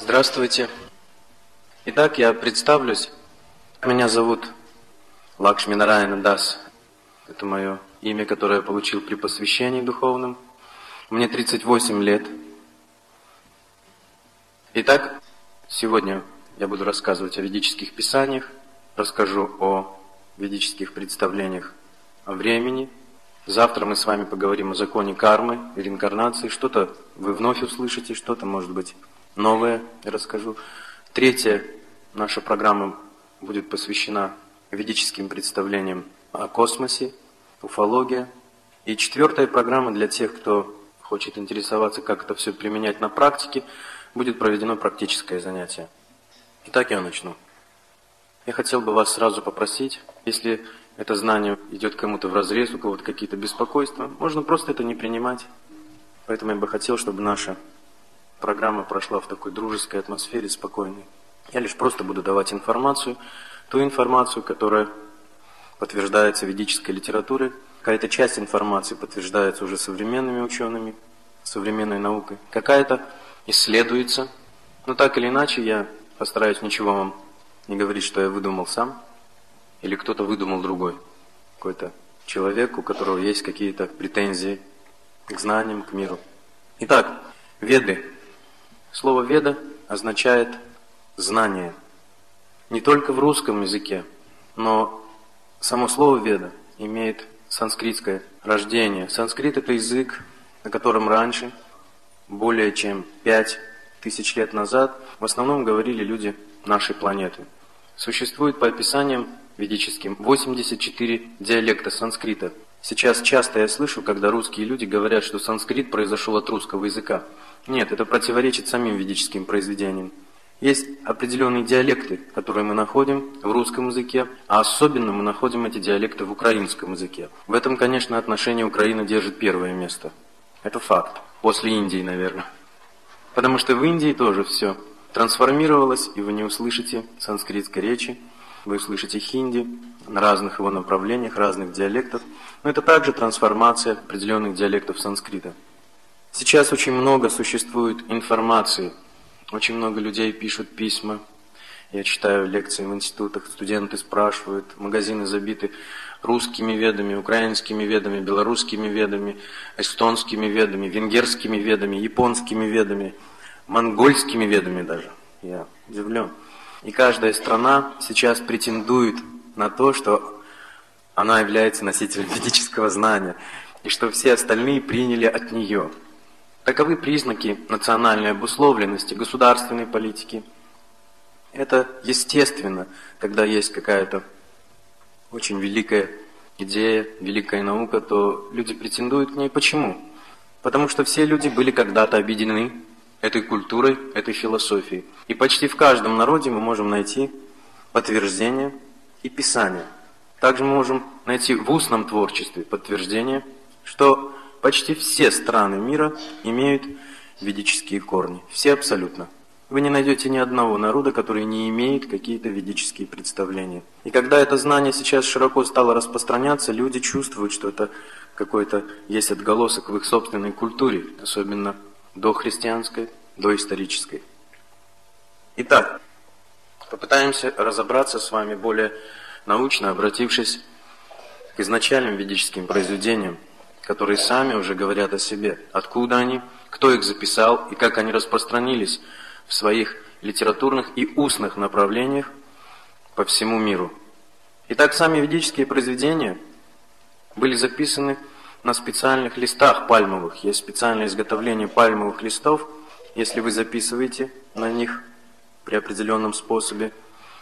Здравствуйте. Итак, я представлюсь. Меня зовут Лакшминараяна Дас. Это мое имя, которое я получил при посвящении духовном. Мне 38 лет. Итак, сегодня я буду рассказывать о ведических писаниях, расскажу о ведических представлениях о времени. Завтра мы с вами поговорим о законе кармы и реинкарнации. Что-то вы вновь услышите, что-то, может быть, новое я расскажу. Третья наша программа будет посвящена ведическим представлениям о космосе, уфология. И четвертая программа для тех, кто хочет интересоваться, как это все применять на практике, будет проведено практическое занятие. Итак, я начну. Я хотел бы вас сразу попросить, если это знание идет кому-то вразрез, у кого-то какие-то беспокойства, можно просто это не принимать. Поэтому я бы хотел, чтобы наша программа прошла в такой дружеской атмосфере, спокойной. Я лишь просто буду давать информацию, ту информацию, которая подтверждается ведической литературой. Какая-то часть информации подтверждается уже современными учеными, современной наукой. Какая-то исследуется. Но так или иначе, я постараюсь ничего вам не говорить, что я выдумал сам, или кто-то выдумал другой. Какой-то человек, у которого есть какие-то претензии к знаниям, к миру. Итак, веды. Слово «веда» означает «знание». Не только в русском языке, но само слово «веда» имеет санскритское рождение. Санскрит – это язык, на котором раньше, более чем 5000 лет назад, в основном говорили люди нашей планеты. Существует по описаниям ведическим 84 диалекта санскрита. Сейчас часто я слышу, когда русские люди говорят, что санскрит произошел от русского языка. Нет, это противоречит самим ведическим произведениям. Есть определенные диалекты, которые мы находим в русском языке, а особенно мы находим эти диалекты в украинском языке. В этом, конечно, отношении Украина держит первое место. Это факт. После Индии, наверное. Потому что в Индии тоже все трансформировалось, и вы не услышите санскритской речи, вы услышите хинди на разных его направлениях, разных диалектов. Но это также трансформация определенных диалектов санскрита. Сейчас очень много существует информации, очень много людей пишут письма. Я читаю лекции в институтах, студенты спрашивают, магазины забиты русскими ведами, украинскими ведами, белорусскими ведами, эстонскими ведами, венгерскими ведами, японскими ведами, монгольскими ведами даже. Я удивлен. И каждая страна сейчас претендует на то, что она является носителем ведического знания, и что все остальные приняли от нее. Таковы признаки национальной обусловленности, государственной политики. Это естественно, когда есть какая-то очень великая идея, великая наука, то люди претендуют к ней. Почему? Потому что все люди были когда-то объединены этой культурой, этой философией. И почти в каждом народе мы можем найти подтверждение и писание. Также мы можем найти в устном творчестве подтверждение, что почти все страны мира имеют ведические корни. Все абсолютно. Вы не найдете ни одного народа, который не имеет какие-то ведические представления. И когда это знание сейчас широко стало распространяться, люди чувствуют, что это какой-то есть отголосок в их собственной культуре, особенно дохристианской, доисторической. Итак, попытаемся разобраться с вами более научно, обратившись к изначальным ведическим произведениям, которые сами уже говорят о себе, откуда они, кто их записал и как они распространились в своих литературных и устных направлениях по всему миру. Итак, сами ведические произведения были записаны на специальных листах пальмовых. Есть специальное изготовление пальмовых листов. Если вы записываете на них при определенном способе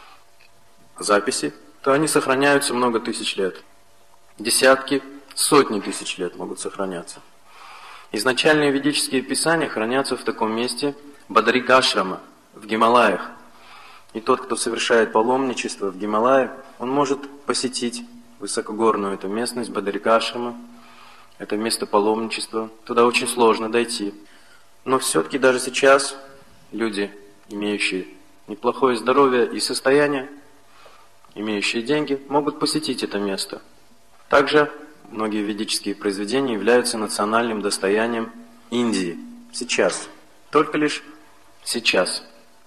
записи, то они сохраняются много тысяч лет. Десятки, сотни тысяч лет могут сохраняться. Изначальные ведические писания хранятся в таком месте Бадарик-ашрама в Гималаях. И тот, кто совершает паломничество в Гималае, он может посетить высокогорную эту местность Бадарик-ашрама. Это место паломничества. Туда очень сложно дойти. Но все-таки даже сейчас люди, имеющие неплохое здоровье и состояние, имеющие деньги, могут посетить это место. Также многие ведические произведения являются национальным достоянием Индии. Сейчас. Только лишь сейчас.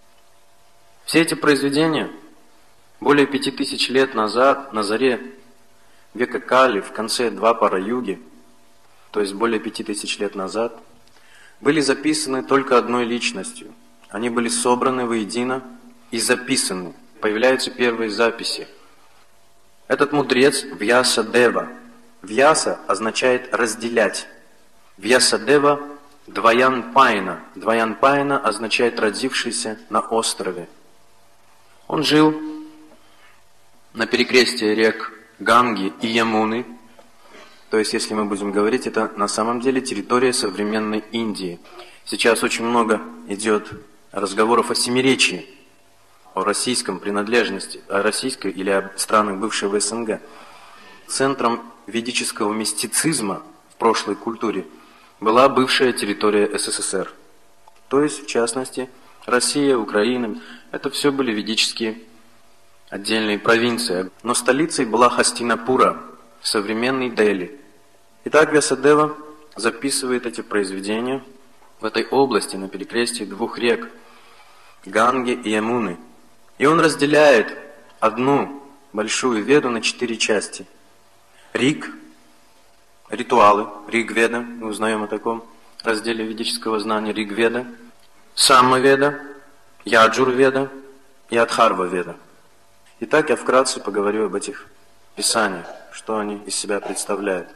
Все эти произведения более 5000 лет назад, на заре века Кали, в конце Двапара-юги, то есть более 5000 лет назад, были записаны только одной личностью. Они были собраны воедино и записаны. Появляются первые записи. Этот мудрец Вьясадева. Вьяса означает разделять. Вьясадева Дваянпайна. Дваянпайна означает родившийся на острове. Он жил на перекрестии рек Ганги и Ямуны. То есть, если мы будем говорить, это на самом деле территория современной Индии. Сейчас очень много идет разговоров о семиречии, о российском принадлежности, о российской или о странах бывшего СНГ. Центром ведического мистицизма в прошлой культуре была бывшая территория СССР. То есть, в частности, Россия, Украина, это все были ведические отдельные провинции. Но столицей была Хастинапура, современный Дели. Итак, Вьясадева записывает эти произведения в этой области, на перекрестии двух рек, Ганги и Ямуны. И он разделяет одну большую Веду на 4 части. Риг, ритуалы, Ригведа, мы узнаем о таком разделе ведического знания, Ригведа, Самаведа, Яджурведа и Адхарваведа. Итак, я вкратце поговорю об этих писаниях, что они из себя представляют.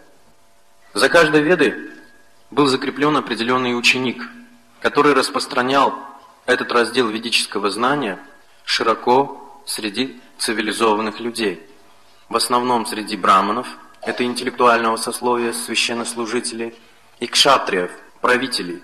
За каждой Ведой был закреплен определенный ученик, который распространял этот раздел ведического знания широко среди цивилизованных людей. В основном среди браманов, это интеллектуального сословия священнослужителей, и кшатриев, правителей.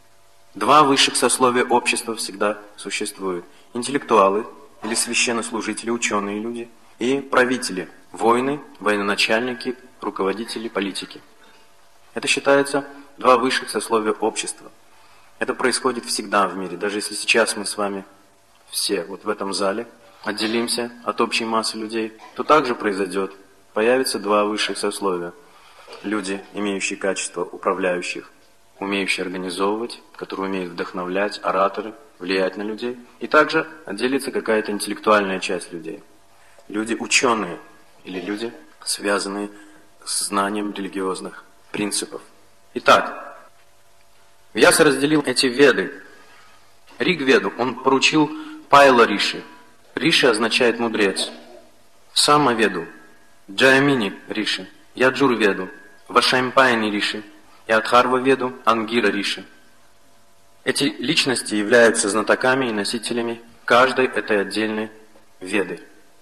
2 высших сословия общества всегда существуют. Интеллектуалы или священнослужители, ученые люди, и правители, воины, военачальники, руководители, политики. Это считается 2 высших сословия общества. Это происходит всегда в мире. Даже если сейчас мы с вами все вот в этом зале отделимся от общей массы людей, то также произойдет. Появятся 2 высших сословия. Люди, имеющие качество управляющих, умеющие организовывать, которые умеют вдохновлять, ораторы, влиять на людей. И также отделится какая-то интеллектуальная часть людей. Люди ученые или люди, связанные с знанием религиозных принципов. Итак, Вьяса разделил эти веды. Ригведу он поручил Пайла Риши. Риши означает мудрец. Самаведу Джаямини Риши, Яджурведу Вашаймпайни Риши и Адхарваведу Ангира Риши. Эти личности являются знатоками и носителями каждой этой отдельной веды.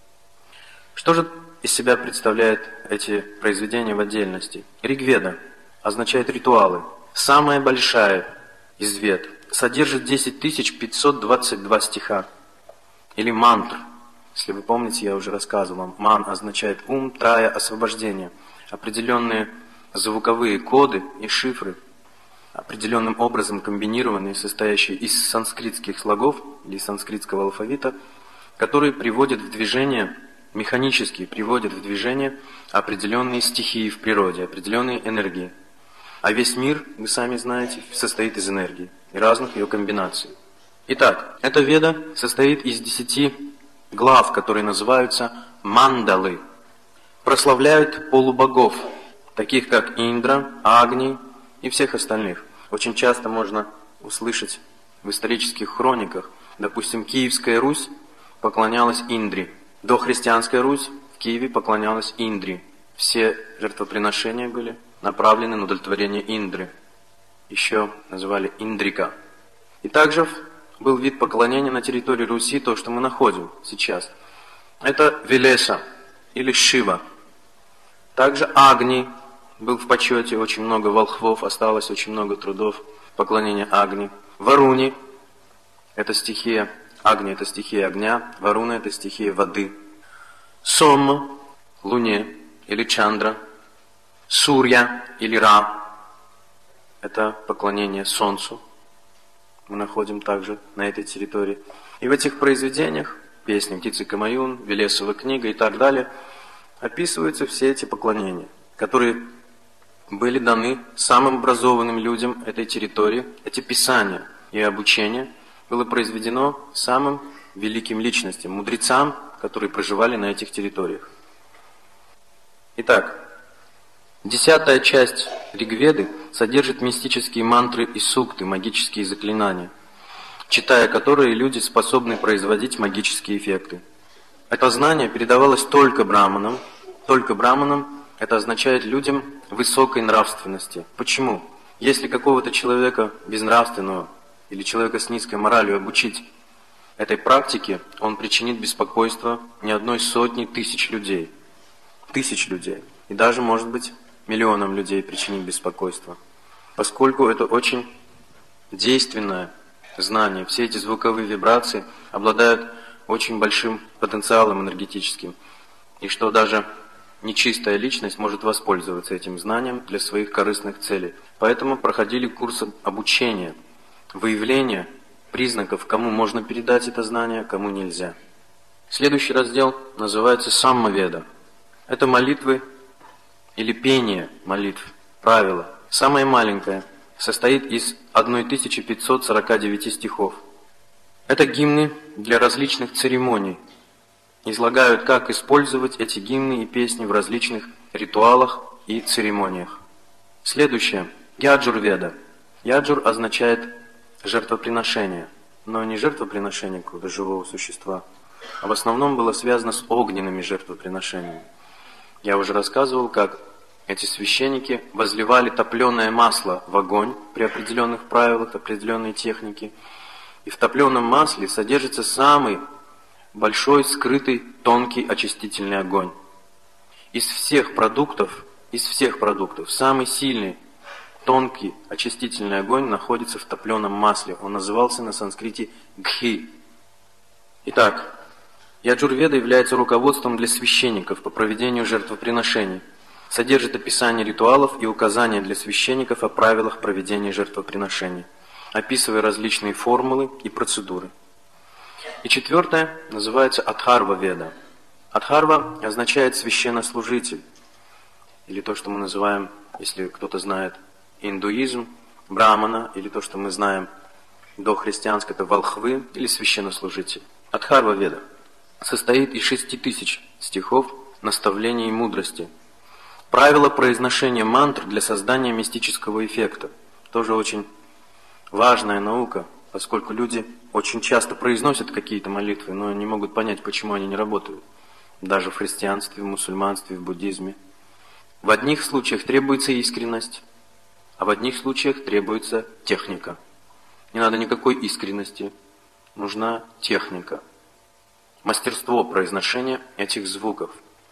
Что же из себя представляют эти произведения в отдельности? Ригведа означает ритуалы. Самая большая из вед содержит 10 522 стиха. Или мантр. Если вы помните, я уже рассказывал вам. Ман означает ум, трая, освобождение. Определенные звуковые коды и шифры, определенным образом комбинированные, состоящие из санскритских слогов или санскритского алфавита, которые приводят в движение, механически приводят в движение определенные стихии в природе, определенные энергии. А весь мир, вы сами знаете, состоит из энергии и разных ее комбинаций. Итак, эта веда состоит из 10 глав, которые называются мандалы. Прославляют полубогов, таких как Индра, Агни и всех остальных. Очень часто можно услышать в исторических хрониках, допустим, Киевская Русь поклонялась Индре. Дохристианская Русь в Киеве поклонялась Индре. Все жертвоприношения были направлены на удовлетворение Индры. Еще называли Индрика. И также был вид поклонения на территории Руси, то, что мы находим сейчас. Это Велеса или Шива. Также Агни был в почете, очень много волхвов, осталось очень много трудов поклонения Агни. Варуни – это стихия, Агни – это стихия огня, Варуна – это стихия воды. Сомма – Луне или Чандра. Сурья или Ра – это поклонение Солнцу. Мы находим также на этой территории. И в этих произведениях, песни «Птицы Камаюн», «Велесова книга» и так далее, описываются все эти поклонения, которые были даны самым образованным людям этой территории. Эти писания и обучение было произведено самым великим личностям, мудрецам, которые проживали на этих территориях. Итак, 10-я часть Ригведы содержит мистические мантры и сукты, магические заклинания, читая которые люди способны производить магические эффекты. Это знание передавалось только браманам. Только браманам это означает людям высокой нравственности. Почему? Если какого-то человека безнравственного или человека с низкой моралью обучить этой практике, он причинит беспокойство не одной сотни тысяч людей. Тысяч людей. И даже, может быть, миллионам людей причинит беспокойство. Поскольку это очень действенное знание, все эти звуковые вибрации обладают очень большим потенциалом энергетическим. И что даже нечистая личность может воспользоваться этим знанием для своих корыстных целей. Поэтому проходили курсы обучения, выявления признаков, кому можно передать это знание, кому нельзя. Следующий раздел называется Саммаведа. Это молитвы или пение молитв, правило. Самое маленькое состоит из 1549 стихов. Это гимны для различных церемоний. Излагают, как использовать эти гимны и песни в различных ритуалах и церемониях. Следующее. Яджур-веда. Яджур означает жертвоприношение, но не жертвоприношение какого-то живого существа, а в основном было связано с огненными жертвоприношениями. Я уже рассказывал, как эти священники возливали топленое масло в огонь при определенных правилах, определенной технике. И в топленом масле содержится самый большой, скрытый, тонкий очистительный огонь. Из всех продуктов, самый сильный, тонкий очистительный огонь находится в топленом масле. Он назывался на санскрите гхи. Итак, Яджур-веда является руководством для священников по проведению жертвоприношений. Содержит описание ритуалов и указания для священников о правилах проведения жертвоприношений, описывая различные формулы и процедуры. И четвертое называется Адхарва-веда. Адхарва означает священнослужитель, или то, что мы называем, если кто-то знает, индуизм, брамана, или то, что мы знаем дохристианско, это волхвы или священнослужитель. Адхарва-веда состоит из 6000 стихов наставлений и мудрости. Правила произношения мантр для создания мистического эффекта. Тоже очень важная наука, поскольку люди очень часто произносят какие-то молитвы, но не могут понять, почему они не работают. Даже в христианстве, в мусульманстве, в буддизме. В одних случаях требуется искренность, а в одних случаях требуется техника. Не надо никакой искренности, нужна техника. Мастерство произношения этих звуков.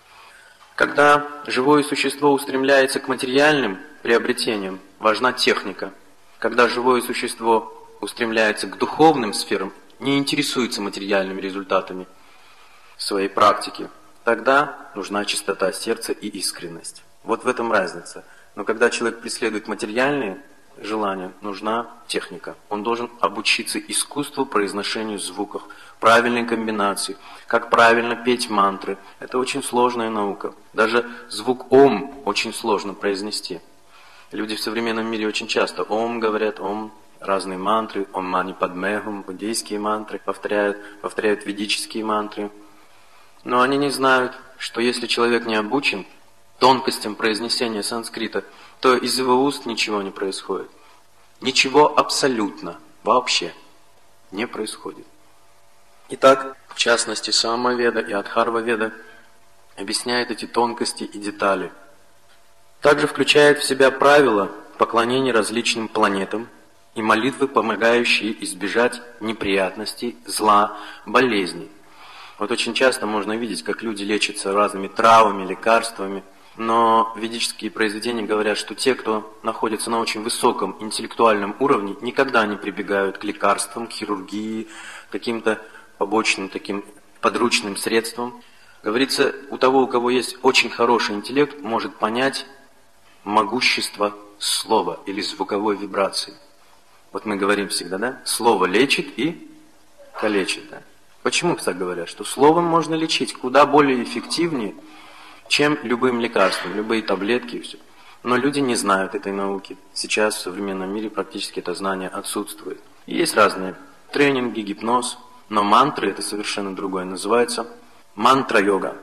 Когда живое существо устремляется к материальным приобретениям, важна техника. Когда живое существо устремляется к духовным сферам, не интересуется материальными результатами своей практики, тогда нужна чистота сердца и искренность. Вот в этом разница. Но когда человек преследует материальные желания, нужна техника. Он должен обучиться искусству произношению звуков, правильной комбинации, как правильно петь мантры. Это очень сложная наука. Даже звук «ом» очень сложно произнести. Люди в современном мире очень часто «ом» говорят, «ом», разные мантры, «ом мани падме хум», буддийские мантры, повторяют ведические мантры. Но они не знают, что если человек не обучен тонкостям произнесения санскрита, то из его уст ничего не происходит. Ничего абсолютно, вообще не происходит. Итак, в частности, Саммаведа и Адхарва-веда объясняет эти тонкости и детали. Также включает в себя правила поклонения различным планетам и молитвы, помогающие избежать неприятностей, зла, болезней. Вот очень часто можно видеть, как люди лечатся разными травами, лекарствами, но ведические произведения говорят, что те, кто находится на очень высоком интеллектуальном уровне, никогда не прибегают к лекарствам, к хирургии, каким-то побочным таким подручным средствам. Говорится, у того, у кого есть очень хороший интеллект, может понять могущество слова или звуковой вибрации. Вот мы говорим всегда, да? Слово лечит и калечит, да? Почему так говорят? Что словом можно лечить куда более эффективнее, чем любым лекарством, любые таблетки и все. Но люди не знают этой науки. Сейчас в современном мире практически это знание отсутствует. И есть разные тренинги, гипноз, Но мантры это совершенно другое, называется мантра-йога.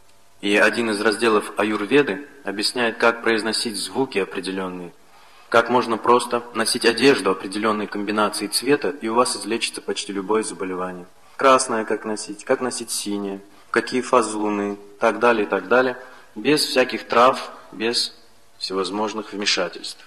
И один из разделов аюрведы объясняет, как произносить звуки определенные, как можно просто носить одежду определенной комбинации цвета, и у вас излечится почти любое заболевание. Красное как носить синее, какие фазы луны, так далее, без всяких трав, без всевозможных вмешательств.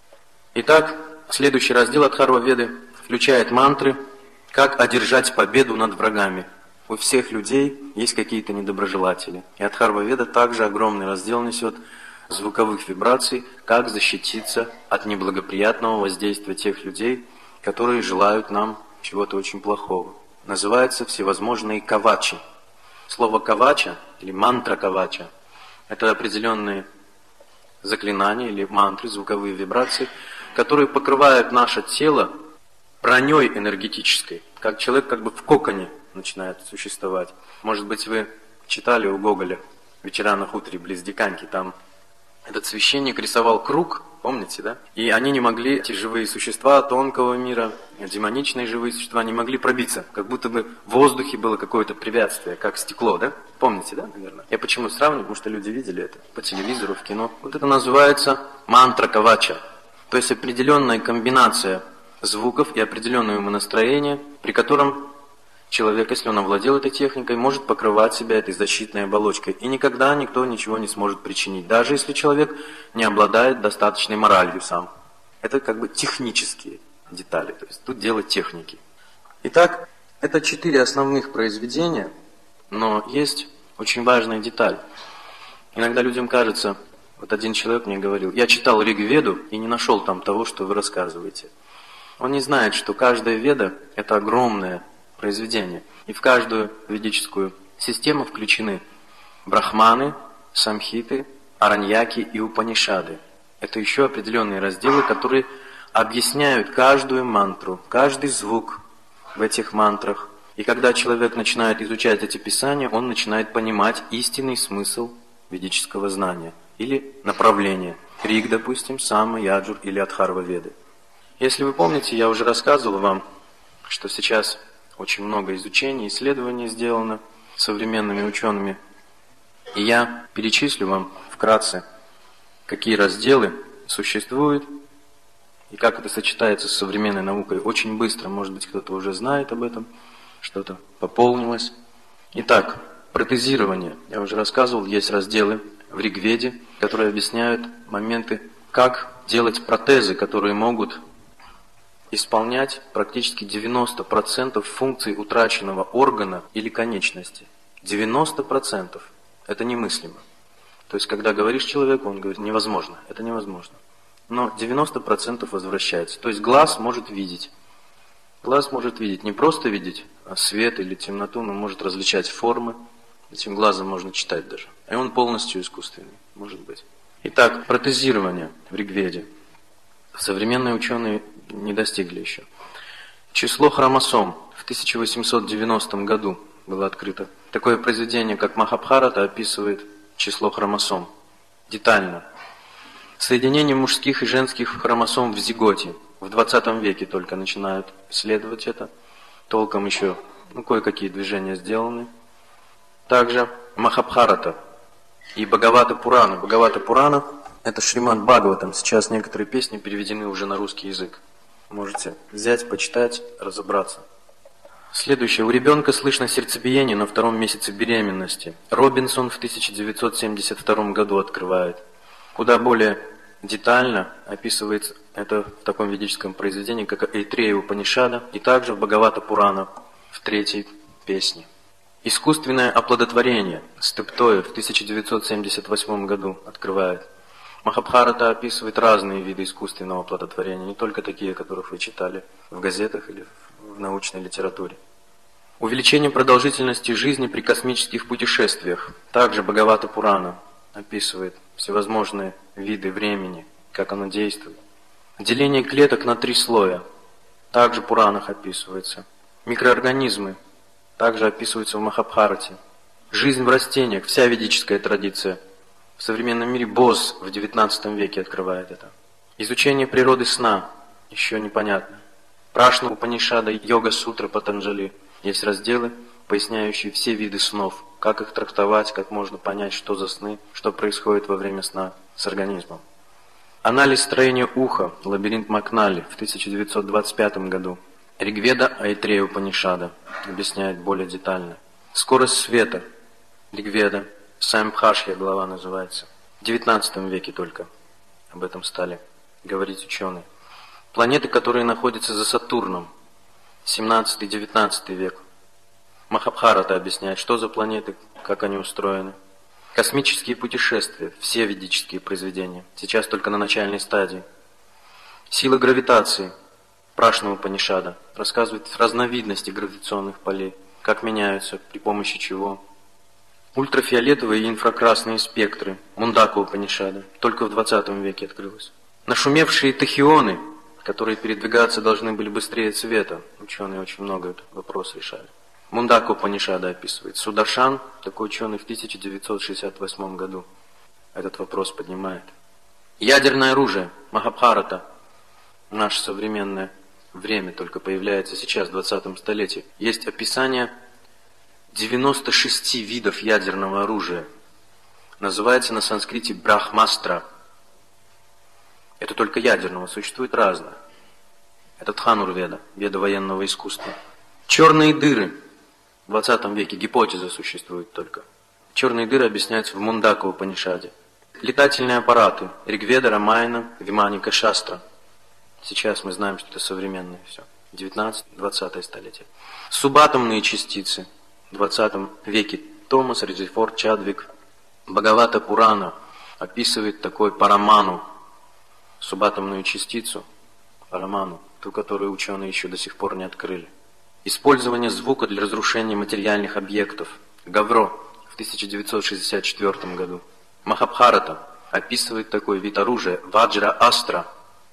Итак, следующий раздел Адхарва-веды включает мантры, как одержать победу над врагами. У всех людей есть какие-то недоброжелатели. И Адхарва-веда также огромный раздел несет звуковых вибраций, как защититься от неблагоприятного воздействия тех людей, которые желают нам чего-то очень плохого. Называются всевозможные кавачи. Слово кавача или мантра кавача – это определенные заклинания или мантры, звуковые вибрации, которые покрывают наше тело броней энергетической, как человек как бы в коконе начинает существовать. Может быть, вы читали у Гоголя «Вечера на хуторе близ Диканьки», там этот священник рисовал круг, помните, да? И они не могли, эти живые существа тонкого мира, демоничные живые существа, не могли пробиться, как будто бы в воздухе было какое-то препятствие, как стекло, да? Помните, да, наверное? Я почему сравниваю? Потому что люди видели это по телевизору, в кино. Вот это называется мантра кавача, то есть определенная комбинация звуков и определенное умонастроение, при котором человек, если он овладел этой техникой, может покрывать себя этой защитной оболочкой. И никогда никто ничего не сможет причинить, даже если человек не обладает достаточной моралью сам. Это как бы технические детали, то есть тут дело техники. Итак, это 4 основных произведения, но есть очень важная деталь. Иногда людям кажется, вот один человек мне говорил, я читал Риг-веду и не нашел там того, что вы рассказываете. Он не знает, что каждая веда – это огромное произведение. И в каждую ведическую систему включены брахманы, самхиты, араньяки и упанишады. Это еще определенные разделы, которые объясняют каждую мантру, каждый звук в этих мантрах. И когда человек начинает изучать эти писания, он начинает понимать истинный смысл ведического знания или направления. Риг, допустим, Сама, Яджур или Адхарва-веды. Если вы помните, я уже рассказывал вам, что сейчас очень много изучений, исследований сделано современными учеными. И я перечислю вам вкратце, какие разделы существуют и как это сочетается с современной наукой. Очень быстро, может быть, кто-то уже знает об этом, что-то пополнилось. Итак, протезирование. Я уже рассказывал, есть разделы в Ригведе, которые объясняют моменты, как делать протезы, которые могут исполнять практически 90% функций утраченного органа или конечности. 90%. Это немыслимо. То есть, когда говоришь человеку, он говорит, невозможно, это невозможно. Но 90% возвращается. То есть, глаз может видеть. Глаз может видеть, не просто видеть свет или темноту, но может различать формы. Этим глазом можно читать даже. И он полностью искусственный, может быть. Итак, протезирование в Ригведе. Современные ученые не достигли еще. Число хромосом в 1890 году было открыто. Такое произведение, как Махабхарата, описывает число хромосом детально. Соединение мужских и женских хромосом в зиготе. В 20 веке только начинают исследовать это. Толком еще кое-какие движения сделаны. Также Махабхарата и Бхагавата Пурана. Бхагавата Пурана – это Шримад Бхагаватам. Сейчас некоторые песни переведены уже на русский язык. Можете взять, почитать, разобраться. Следующее. У ребенка слышно сердцебиение на 2-м месяце беременности. Робинсон в 1972 году открывает. Куда более детально описывается это в таком ведическом произведении, как Эйтрея Упанишада, и также в Бхагавата Пурана в 3-й песне. Искусственное оплодотворение. Стептоя в 1978 году открывает. Махабхарата описывает разные виды искусственного оплодотворения, не только такие, которых вы читали в газетах или в научной литературе. Увеличение продолжительности жизни при космических путешествиях. Также Бхагавата Пурана описывает всевозможные виды времени, как оно действует. Деление клеток на 3 слоя. Также в Пуранах описывается. Микроорганизмы. Также описываются в Махабхарате. Жизнь в растениях. Вся ведическая традиция. В современном мире Босс в XIX веке открывает это. Изучение природы сна еще непонятно. Прашна Упанишада, Йога Сутра Патанджали. Есть разделы, поясняющие все виды снов, как их трактовать, как можно понять, что за сны, что происходит во время сна с организмом. Анализ строения уха, лабиринт Макнали в 1925 году. Ригведа Айтрея Упанишада объясняет более детально. Скорость света, Ригведа, Самбхашья глава называется. В 19 веке только об этом стали говорить ученые. Планеты, которые находятся за Сатурном, 17-19 век. Махабхарата объясняет, что за планеты, как они устроены. Космические путешествия, все ведические произведения, сейчас только на начальной стадии. Сила гравитации, Прашна Упанишада, рассказывает разновидности гравитационных полей, как меняются, при помощи чего. Ультрафиолетовые и инфракрасные спектры, Мундака Упанишада, только в 20 веке открылась. Нашумевшие тахионы, которые передвигаться должны были быстрее света, ученые очень много этот вопрос решали. Мундака Упанишада описывает. Сударшан, такой ученый, в 1968 году этот вопрос поднимает. Ядерное оружие, Махабхарата, наше современное время только появляется сейчас, в 20 столетии. Есть описание 96 видов ядерного оружия. Называется на санскрите брахмастра. Это только ядерного, существует разное. Это Дханур-веда, веда военного искусства. Черные дыры. В 20 веке гипотеза существует только. Черные дыры объясняются в Мундака Упанишаде. Летательные аппараты. Ригведа, Рамайна, Виманика, Шастра. Сейчас мы знаем, что это современное все. 19-20 столетие. Субатомные частицы. В 20 веке Томас, Резерфорд, Чадвик. Бхагавата Пурана описывает такой параману. Субатомную частицу. Параману. Ту, которую ученые еще до сих пор не открыли. Использование звука для разрушения материальных объектов. Гавро в 1964 году. Махабхарата описывает такой вид оружия Ваджра-астра,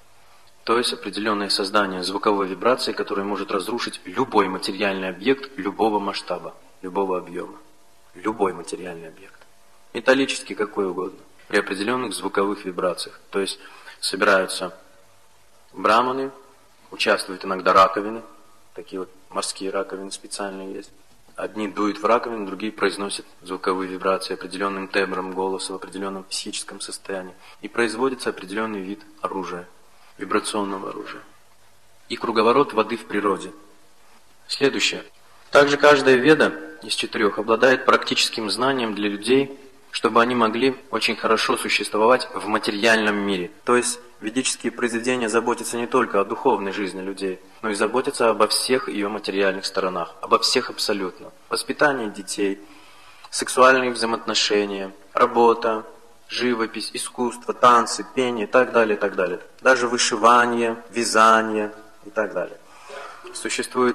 то есть определенное создание звуковой вибрации, которое может разрушить любой материальный объект любого масштаба, любого объема. Любой материальный объект. Металлический, какой угодно. При определенных звуковых вибрациях. То есть собираются браманы, участвуют иногда раковины. Такие вот морские раковины специальные есть. Одни дуют в раковину, другие произносят звуковые вибрации определенным тембром голоса в определенном психическом состоянии. И производится определенный вид оружия, вибрационного оружия. И круговорот воды в природе. Следующее. Также каждая веда из 4 обладает практическим знанием для людей, чтобы они могли очень хорошо существовать в материальном мире. То есть ведические произведения заботятся не только о духовной жизни людей, но и заботятся обо всех ее материальных сторонах, обо всех абсолютно. Воспитание детей, сексуальные взаимоотношения, работа, живопись, искусство, танцы, пение и так далее, и так далее. Даже вышивание, вязание и так далее. Существует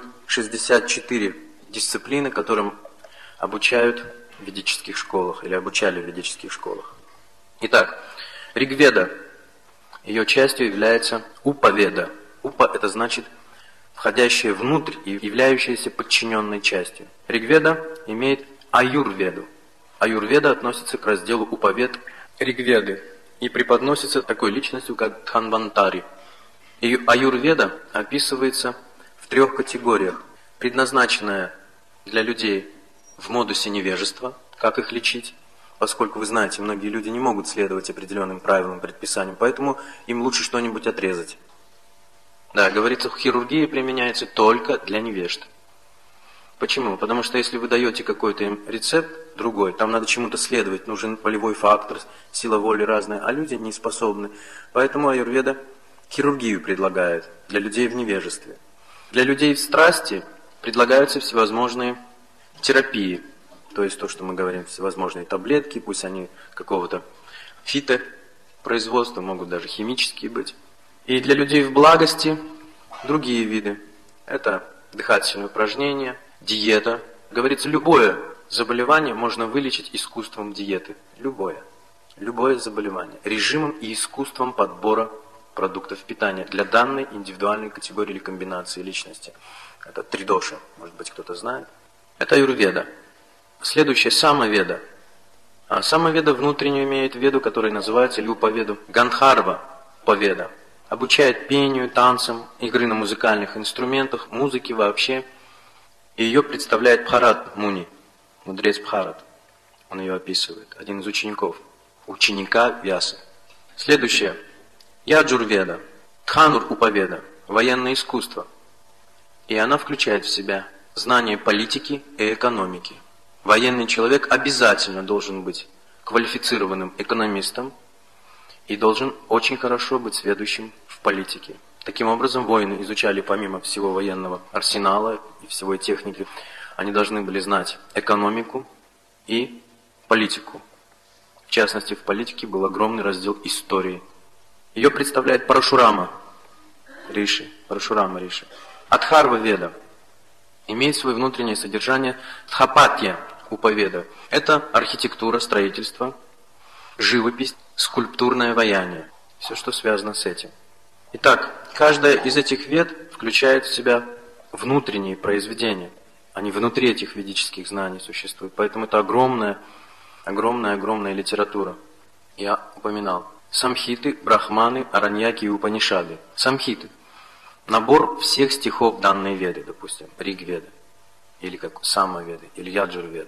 64 дисциплины, которым обучают в ведических школах или обучали в ведических школах. Итак, Ригведа, ее частью является Упаведа. Упа – это значит входящая внутрь и являющаяся подчиненной частью. Ригведа имеет Аюрведу. Аюрведа относится к разделу Упавед Ригведы и преподносится такой личностью, как Дханвантари. И Аюрведа описывается в 3 категориях. Предназначенная для людей в модусе невежества, как их лечить, поскольку, вы знаете, многие люди не могут следовать определенным правилам, предписаниям, поэтому им лучше что-нибудь отрезать. Да, говорится, хирургия применяется только для невежд. Почему? Потому что если вы даете какой-то им рецепт, другой, там надо чему-то следовать, нужен волевой фактор, сила воли разная, а люди не способны. Поэтому аюрведа хирургию предлагает для людей в невежестве. Для людей в страсти предлагаются всевозможные терапии, то есть то, что мы говорим, всевозможные таблетки, пусть они какого-то фитопроизводства, могут даже химические быть. И для людей в благости другие виды. Это дыхательные упражнения, диета. Говорится, любое заболевание можно вылечить искусством диеты. Любое. Любое заболевание. Режимом и искусством подбора продуктов питания для данной индивидуальной категории или комбинации личности. Это тридоши, может быть, кто-то знает. Это аюрведа. Следующее – самоведа. А самоведа внутреннюю имеет веду, которая называется или упаведу Гандхарва Паведа. Обучает пению, танцам, игры на музыкальных инструментах, музыке вообще. И ее представляет Бхарат Муни, мудрец Бхарат. Он ее описывает, один из ученика Вясы. Следующее. Яджурведа, Дханур Упаведа, военное искусство. И она включает в себя знание политики и экономики. Военный человек обязательно должен быть квалифицированным экономистом и должен очень хорошо быть сведущим в политике. Таким образом, воины изучали помимо всего военного арсенала и всего техники, они должны были знать экономику и политику. В частности, в политике был огромный раздел истории. Ее представляет Парашурама Риши. Адхарва Веда имеет свое внутреннее содержание Дхапатья Упаведа. Это архитектура, строительство, живопись, скульптурное ваяние. Все, что связано с этим. Итак, каждая из этих вед включает в себя внутренние произведения. Они внутри этих ведических знаний существуют. Поэтому это огромная литература. Я упоминал. Самхиты, брахманы, араньяки и упанишады. Самхиты. Набор всех стихов данной веды, допустим, Риг-веды, или как Сама-веды, или Яджур-веды.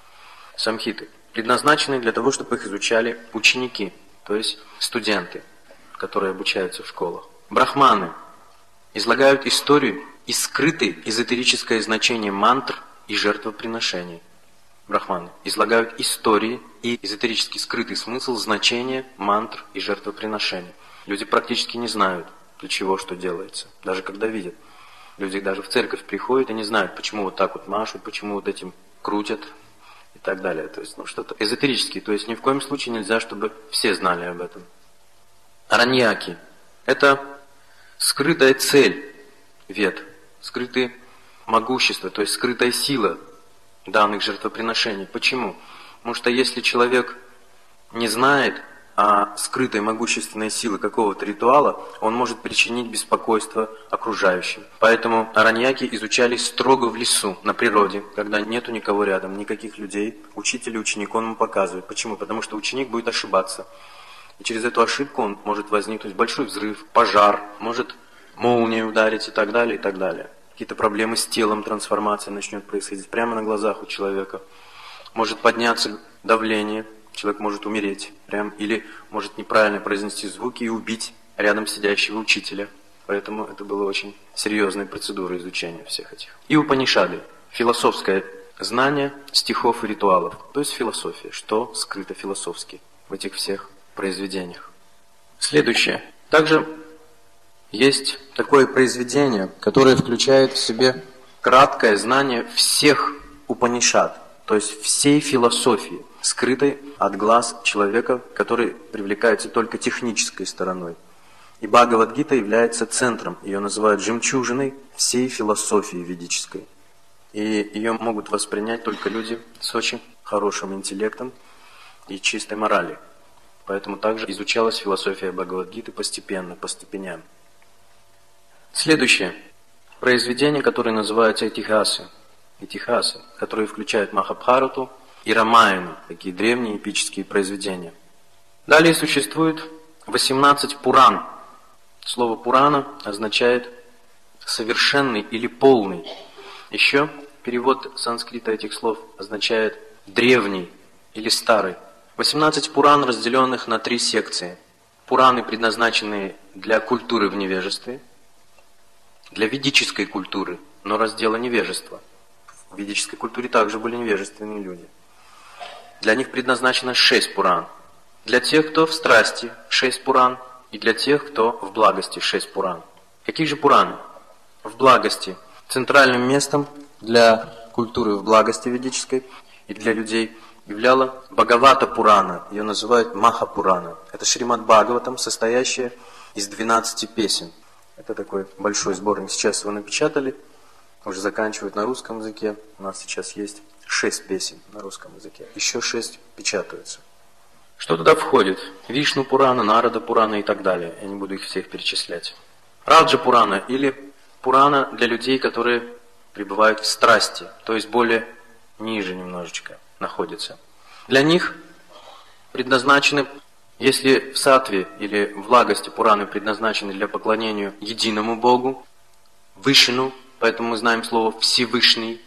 Самхиты предназначены для того, чтобы их изучали ученики, то есть студенты, которые обучаются в школах. Брахманы излагают историю и скрытое эзотерическое значение мантр и жертвоприношений. Брахманы излагают истории и эзотерически скрытый смысл значения мантр и жертвоприношений. Люди практически не знают, для чего что делается, даже когда видят. Люди даже в церковь приходят и не знают, почему вот так вот машут, почему вот этим крутят и так далее. То есть что-то эзотерическое, то есть ни в коем случае нельзя, чтобы все знали об этом. Араньяки – это скрытая цель вед, скрытое могущество, то есть скрытая сила данных жертвоприношений. Почему? Потому что если человек не знает о скрытой могущественной силы какого-то ритуала, он может причинить беспокойство окружающим. Поэтому араньяки изучались строго в лесу, на природе, когда нету никого рядом, никаких людей. Учитель и ученик он ему показывает. Почему? Потому что ученик будет ошибаться. И через эту ошибку он может возникнуть большой взрыв, пожар, может молния ударить и так далее, и так далее. Какие-то проблемы с телом, трансформация начнет происходить прямо на глазах у человека. Может подняться давление, человек может умереть, или может неправильно произнести звуки и убить рядом сидящего учителя. Поэтому это была очень серьезная процедура изучения всех этих. И Упанишады, философское знание стихов и ритуалов, то есть философия, что скрыто философски в этих всех произведениях. Следующее. Также есть такое произведение, которое включает в себе краткое знание всех Упанишад, то есть всей философии, скрытой от глаз человека, который привлекается только технической стороной. И Бхагавад-гита является центром, ее называют жемчужиной всей философии ведической. И ее могут воспринять только люди с очень хорошим интеллектом и чистой моралью. Поэтому также изучалась философия Бхагавад-гиты постепенно, по степеням. Следующее. Произведение, которое называется Итихасы, которые включают Махабхарату и Рамаяну, такие древние эпические произведения. Далее существует 18 Пуран. Слово Пурана означает совершенный или полный. Еще перевод санскрита этих слов означает древний или старый. 18 Пуран, разделенных на 3 секции. Пураны, предназначенные для культуры в невежестве, для ведической культуры, но раздела невежества. В ведической культуре также были невежественные люди. Для них предназначено 6 Пуран. Для тех, кто в страсти, 6 Пуран. И для тех, кто в благости, 6 Пуран. Какие же Пураны? В благости. Центральным местом для культуры в благости ведической и для людей являла Бхагавата Пурана. Ее называют Маха Пурана. Это Шримад Бхагаватам, состоящая из 12 песен. Это такой большой сборник. Сейчас его напечатали, уже заканчивают на русском языке. У нас сейчас есть 6 песен на русском языке. Еще 6 печатаются. Что туда входит? Вишну Пурана, Нарада Пурана и так далее. Я не буду их всех перечислять. Раджа Пурана или Пурана для людей, которые пребывают в страсти, то есть более ниже немножечко находятся. Для них предназначены, если в саттве или в благости Пураны предназначены для поклонения единому Богу, Вишну, поэтому мы знаем слово Всевышний,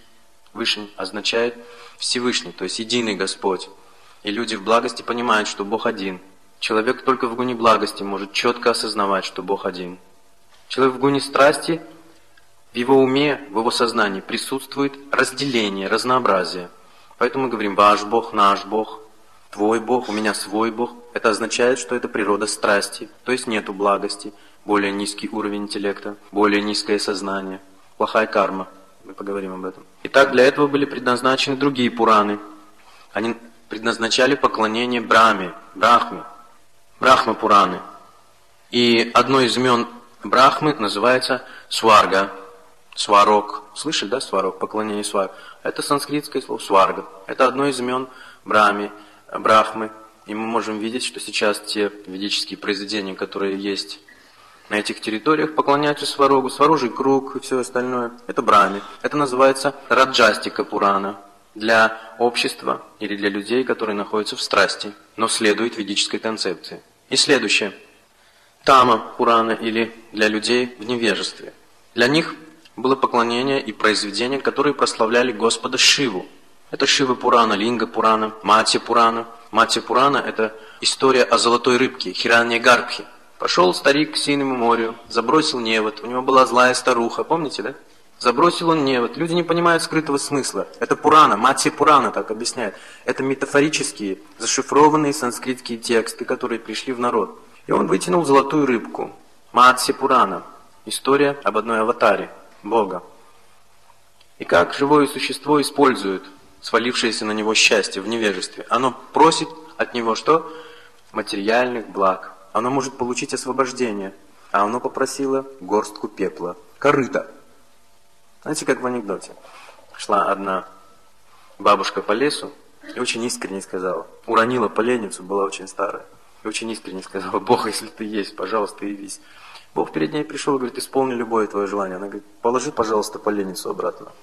Вышний означает Всевышний, то есть единый Господь. И люди в благости понимают, что Бог один. Человек только в гуне благости может четко осознавать, что Бог один. Человек в гуне страсти, в его уме, в его сознании присутствует разделение, разнообразие. Поэтому мы говорим «ваш Бог», «наш Бог», «твой Бог», «у меня свой Бог». Это означает, что это природа страсти, то есть нету благости, более низкий уровень интеллекта, более низкое сознание, плохая карма. Мы поговорим об этом. Итак, для этого были предназначены другие Пураны. Они предназначали поклонение Брахме, Брахма-Пураны. И одно из имен Брахмы называется Сварга, Сварог. Слышали, да, Сварог, поклонение Сварог? Это санскритское слово Сварга. Это одно из имен Брахмы. И мы можем видеть, что сейчас те ведические произведения, которые есть на этих территориях, поклоняются Сварогу, Сварожий круг и все остальное. Это Брахме. Это называется Раджастика Пурана. Для общества или для людей, которые находятся в страсти, но следуют ведической концепции. И следующее. Тама Пурана или для людей в невежестве. Для них было поклонение и произведения, которые прославляли Господа Шиву. Это Шива Пурана, Линга Пурана, Матья Пурана. Матья Пурана – это история о золотой рыбке, Хираньягарбхе. Пошел старик к синему морю, забросил невод, у него была злая старуха, помните, да? Забросил он невод. Люди не понимают скрытого смысла. Это Пурана, Матья Пурана так объясняет. Это метафорические, зашифрованные санскритские тексты, которые пришли в народ. И он вытянул золотую рыбку. Матья Пурана. История об одной аватаре, Бога. И как живое существо использует свалившееся на него счастье в невежестве. Оно просит от него что? Материальных благ. Оно может получить освобождение. А оно попросило горстку пепла. Корыто. Знаете, как в анекдоте. Шла одна бабушка по лесу и очень искренне сказала. Уронила поленницу, была очень старая. И очень искренне сказала: Бог, если ты есть, пожалуйста, явись. Бог перед ней пришел и говорит: исполни любое твое желание. Она говорит: положи, пожалуйста, поленницу обратно.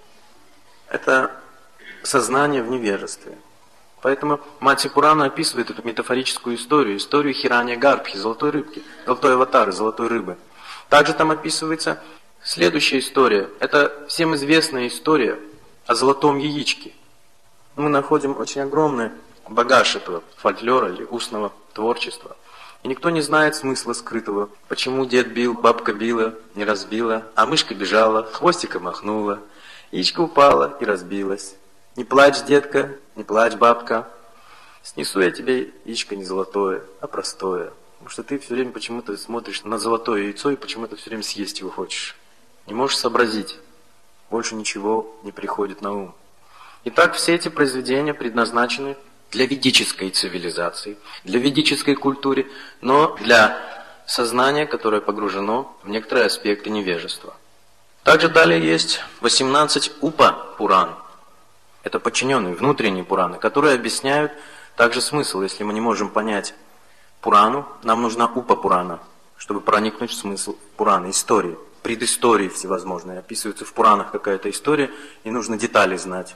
Это сознание в невежестве. Поэтому Матья Пурана описывает эту метафорическую историю Хираньягарбхи, золотой рыбки, золотой аватары, золотой рыбы. Также там описывается следующая история. Это всем известная история о золотом яичке. Мы находим очень огромный багаж этого фольклора или устного творчества. И никто не знает смысла скрытого. Почему дед бил, бабка била, не разбила, а мышка бежала, хвостиком махнула, яичко упала и разбилась. Не плачь, детка, не плачь, бабка. Снесу я тебе яичко не золотое, а простое. Потому что ты все время почему-то смотришь на золотое яйцо и почему-то все время съесть его хочешь. Не можешь сообразить. Больше ничего не приходит на ум. Итак, все эти произведения предназначены для ведической цивилизации, для ведической культуры, но для сознания, которое погружено в некоторые аспекты невежества. Также далее есть 18 Упа-Пуран. Это подчиненные, внутренние Пураны, которые объясняют также смысл. Если мы не можем понять Пурану, нам нужна Упа-Пурана, чтобы проникнуть в смысл Пураны, истории. Предыстории всевозможные. Описывается в Пуранах какая-то история, и нужно детали знать.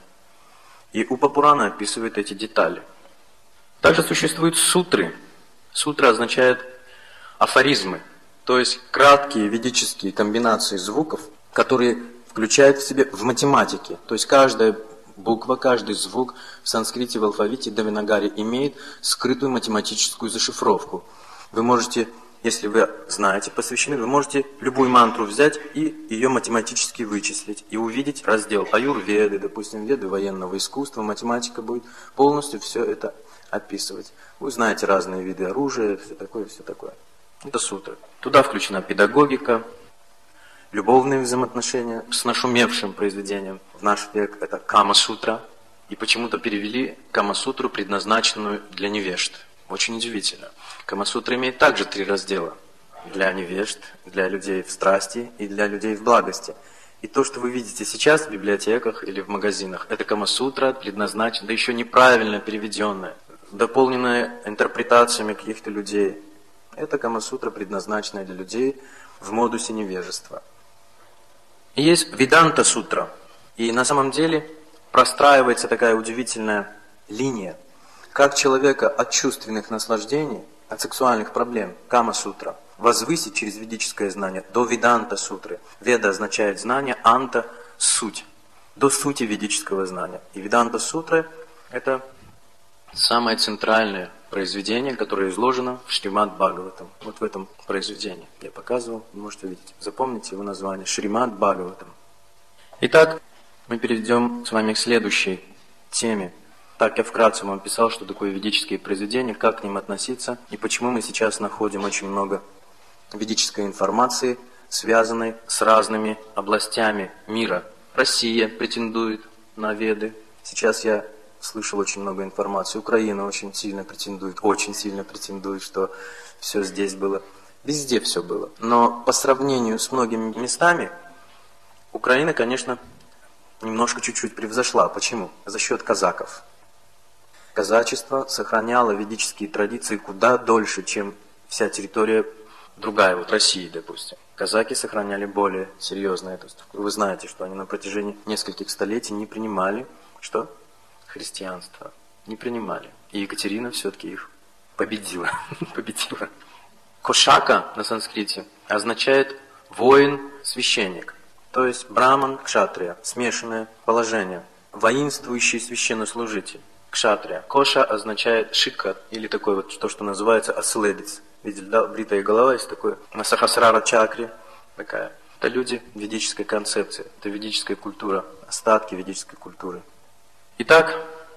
И Упа-Пурана описывает эти детали. Также существуют сутры. Сутра означает афоризмы, то есть краткие ведические комбинации звуков, которые включают в себя в математике. То есть каждая буква, каждый звук в санскрите, в алфавите Деванагари имеет скрытую математическую зашифровку. Вы можете, если вы знаете, посвящены, вы можете любую мантру взять и ее математически вычислить. И увидеть раздел аюрведы, допустим, веды военного искусства, математика будет полностью все это описывать. Вы знаете разные виды оружия, все такое, все такое. Это сутры. Туда включена педагогика, любовные взаимоотношения с нашумевшим произведением в наш век. Это Кама-сутра. И почему-то перевели Кама-сутру, предназначенную для невежд. Очень удивительно. Кама-сутра имеет также 3 раздела. Для невежд, для людей в страсти и для людей в благости. И то, что вы видите сейчас в библиотеках или в магазинах, это Кама-сутра, предназначена, да еще неправильно переведенная, дополненная интерпретациями каких-то людей. Это Кама-сутра, предназначенная для людей в модусе невежества. И есть Веданта-сутра. И на самом деле простраивается такая удивительная линия, как человека от чувственных наслаждений, от сексуальных проблем, Кама-сутра, возвысить через ведическое знание до Веданта-сутры. Веда означает знание, анта – суть. до сути ведического знания. И Веданта-сутра – это самое центральное произведение, которое изложено в Шримад Бхагаватам. Вот в этом произведении я показывал, вы можете видеть. Запомните его название – Шримад Бхагаватам. Итак, мы перейдем с вами к следующей теме. Так, я вкратце вам описал, что такое ведические произведения, как к ним относиться, и почему мы сейчас находим очень много ведической информации, связанной с разными областями мира. Россия претендует на Веды. Сейчас я слышал очень много информации. Украина очень сильно претендует, что все здесь было. Везде все было. Но по сравнению с многими местами, Украина, конечно, немножко чуть-чуть превзошла. Почему? За счет казаков. Казачество сохраняло ведические традиции куда дольше, чем вся территория другая, вот России, допустим. Казаки сохраняли более серьезно это. Вы знаете, что они на протяжении нескольких столетий не принимали, что? Христианство. Не принимали. И Екатерина все-таки их победила. Кошака на санскрите означает воин-священник. То есть браман, кшатрия, смешанное положение. Воинствующий священнослужитель. Кшатрия. Коша означает шика, или такой вот, то, что называется оследец. Видели, да, бритая голова есть такое, на сахасрара чакре такая. Это люди ведической концепции, это ведическая культура, остатки ведической культуры. Итак,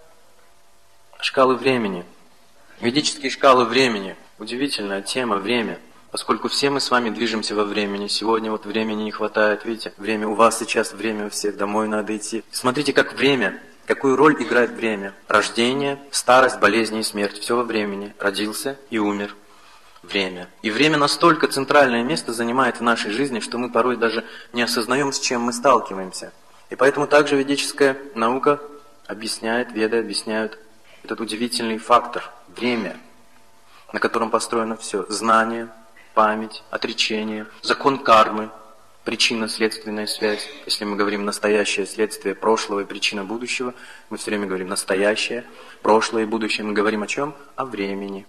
шкалы времени. Ведические шкалы времени. Удивительная тема, время. Поскольку все мы с вами движемся во времени. Сегодня вот времени не хватает, видите? Время у вас сейчас, время у всех, домой надо идти. Смотрите, как время, какую роль играет время. Рождение, старость, болезни и смерть. Все во времени. Родился и умер. Время. И время настолько центральное место занимает в нашей жизни, что мы порой даже не осознаем, с чем мы сталкиваемся. И поэтому также ведическая наука объясняет, веды объясняют этот удивительный фактор – время, на котором построено все. Знание, память, отречение, закон кармы, причинно-следственная связь. Если мы говорим настоящее следствие прошлого и причина будущего, мы все время говорим настоящее, прошлое и будущее. Мы говорим о чем? О времени.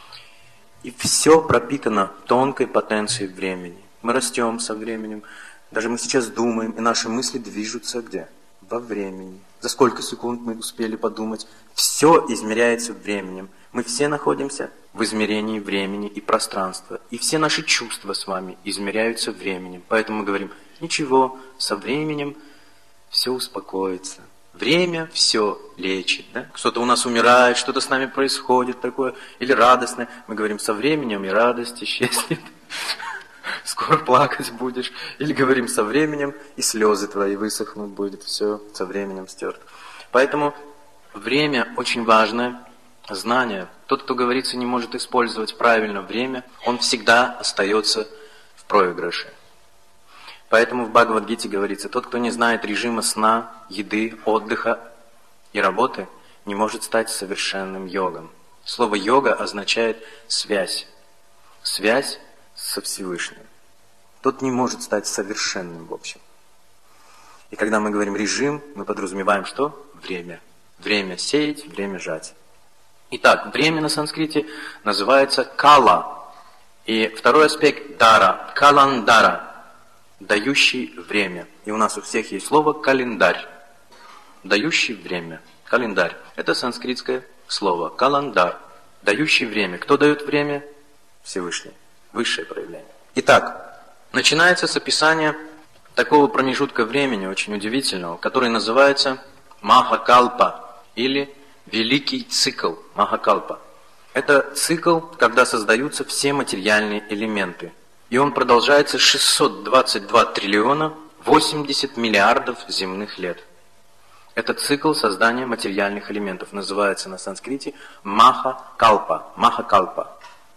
И все пропитано тонкой потенцией времени. Мы растем со временем. Даже мы сейчас думаем, и наши мысли движутся где? Во времени. За сколько секунд мы успели подумать? Все измеряется временем. Мы все находимся в измерении времени и пространства. И все наши чувства с вами измеряются временем. Поэтому мы говорим, ничего, со временем все успокоится. Время все лечит, да? Что-то у нас умирает, что-то с нами происходит такое, или радостное. Мы говорим, со временем и радость исчезнет. Скоро плакать будешь. Или говорим, со временем и слезы твои высохнут, будет все со временем стерто. Поэтому время очень важное знание. Тот, кто, говорится, не может использовать правильно время, он всегда остается в проигрыше. Поэтому в Бхагавад-гите говорится, тот, кто не знает режима сна, еды, отдыха и работы, не может стать совершенным йогом. Слово йога означает связь. Связь со Всевышним. Тот не может стать совершенным в общем. И когда мы говорим режим, мы подразумеваем что? Время. Время сеять, время жать. Итак, время на санскрите называется кала. И второй аспект дара, каландара. Дающий время. И у нас у всех есть слово календарь. Дающий время. Календарь. Это санскритское слово. Каландар. Дающий время. Кто дает время? Всевышний. Высшее проявление. Итак, начинается с описания такого промежутка времени, очень удивительного, который называется Махакалпа или Великий цикл Махакалпа. Это цикл, когда создаются все материальные элементы. И он продолжается 622 триллиона 80 миллиардов земных лет. Это цикл создания материальных элементов. Называется на санскрите Махакалпа. Махакалпа.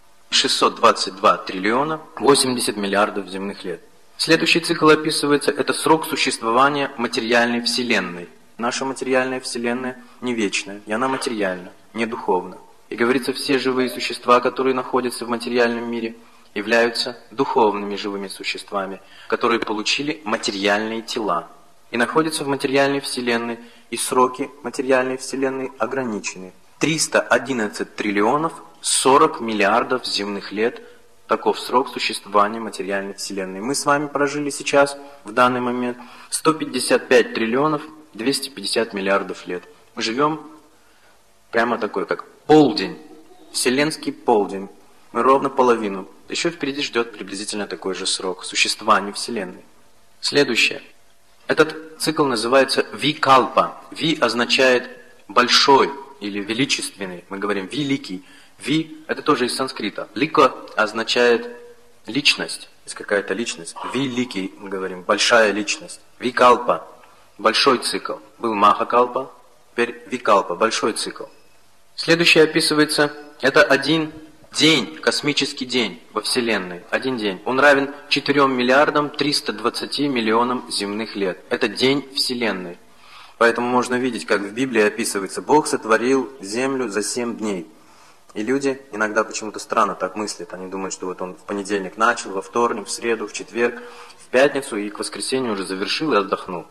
622 триллиона 80 миллиардов земных лет. Следующий цикл описывается, это срок существования материальной вселенной. Наша материальная вселенная не вечная, и она материальна, не духовна. И говорится, все живые существа, которые находятся в материальном мире, являются духовными живыми существами, которые получили материальные тела и находятся в материальной вселенной, и сроки материальной вселенной ограничены. 311 триллионов 40 миллиардов земных лет – таков срок существования материальной вселенной. Мы с вами прожили сейчас, в данный момент, 155 триллионов 250 миллиардов лет. Мы живем прямо такой, как полдень, вселенский полдень. Мы ровно половину. Еще впереди ждет приблизительно такой же срок существования Вселенной. Следующее. Этот цикл называется викалпа. Ви означает большой или величественный. Мы говорим великий. Ви – это тоже из санскрита. Лика означает личность. Есть какая-то личность. Великий, мы говорим, большая личность. Викалпа – большой цикл. Был махакалпа, теперь викалпа – большой цикл. Следующее описывается, это один день, космический день во Вселенной. Один день. Он равен 4 миллиардам 320 миллионам земных лет. Это день Вселенной. Поэтому можно видеть, как в Библии описывается, Бог сотворил землю за 7 дней. И люди иногда почему-то странно так мыслят. Они думают, что вот он в понедельник начал, во вторник, в среду, в четверг, в пятницу и к воскресенью уже завершил и отдохнул.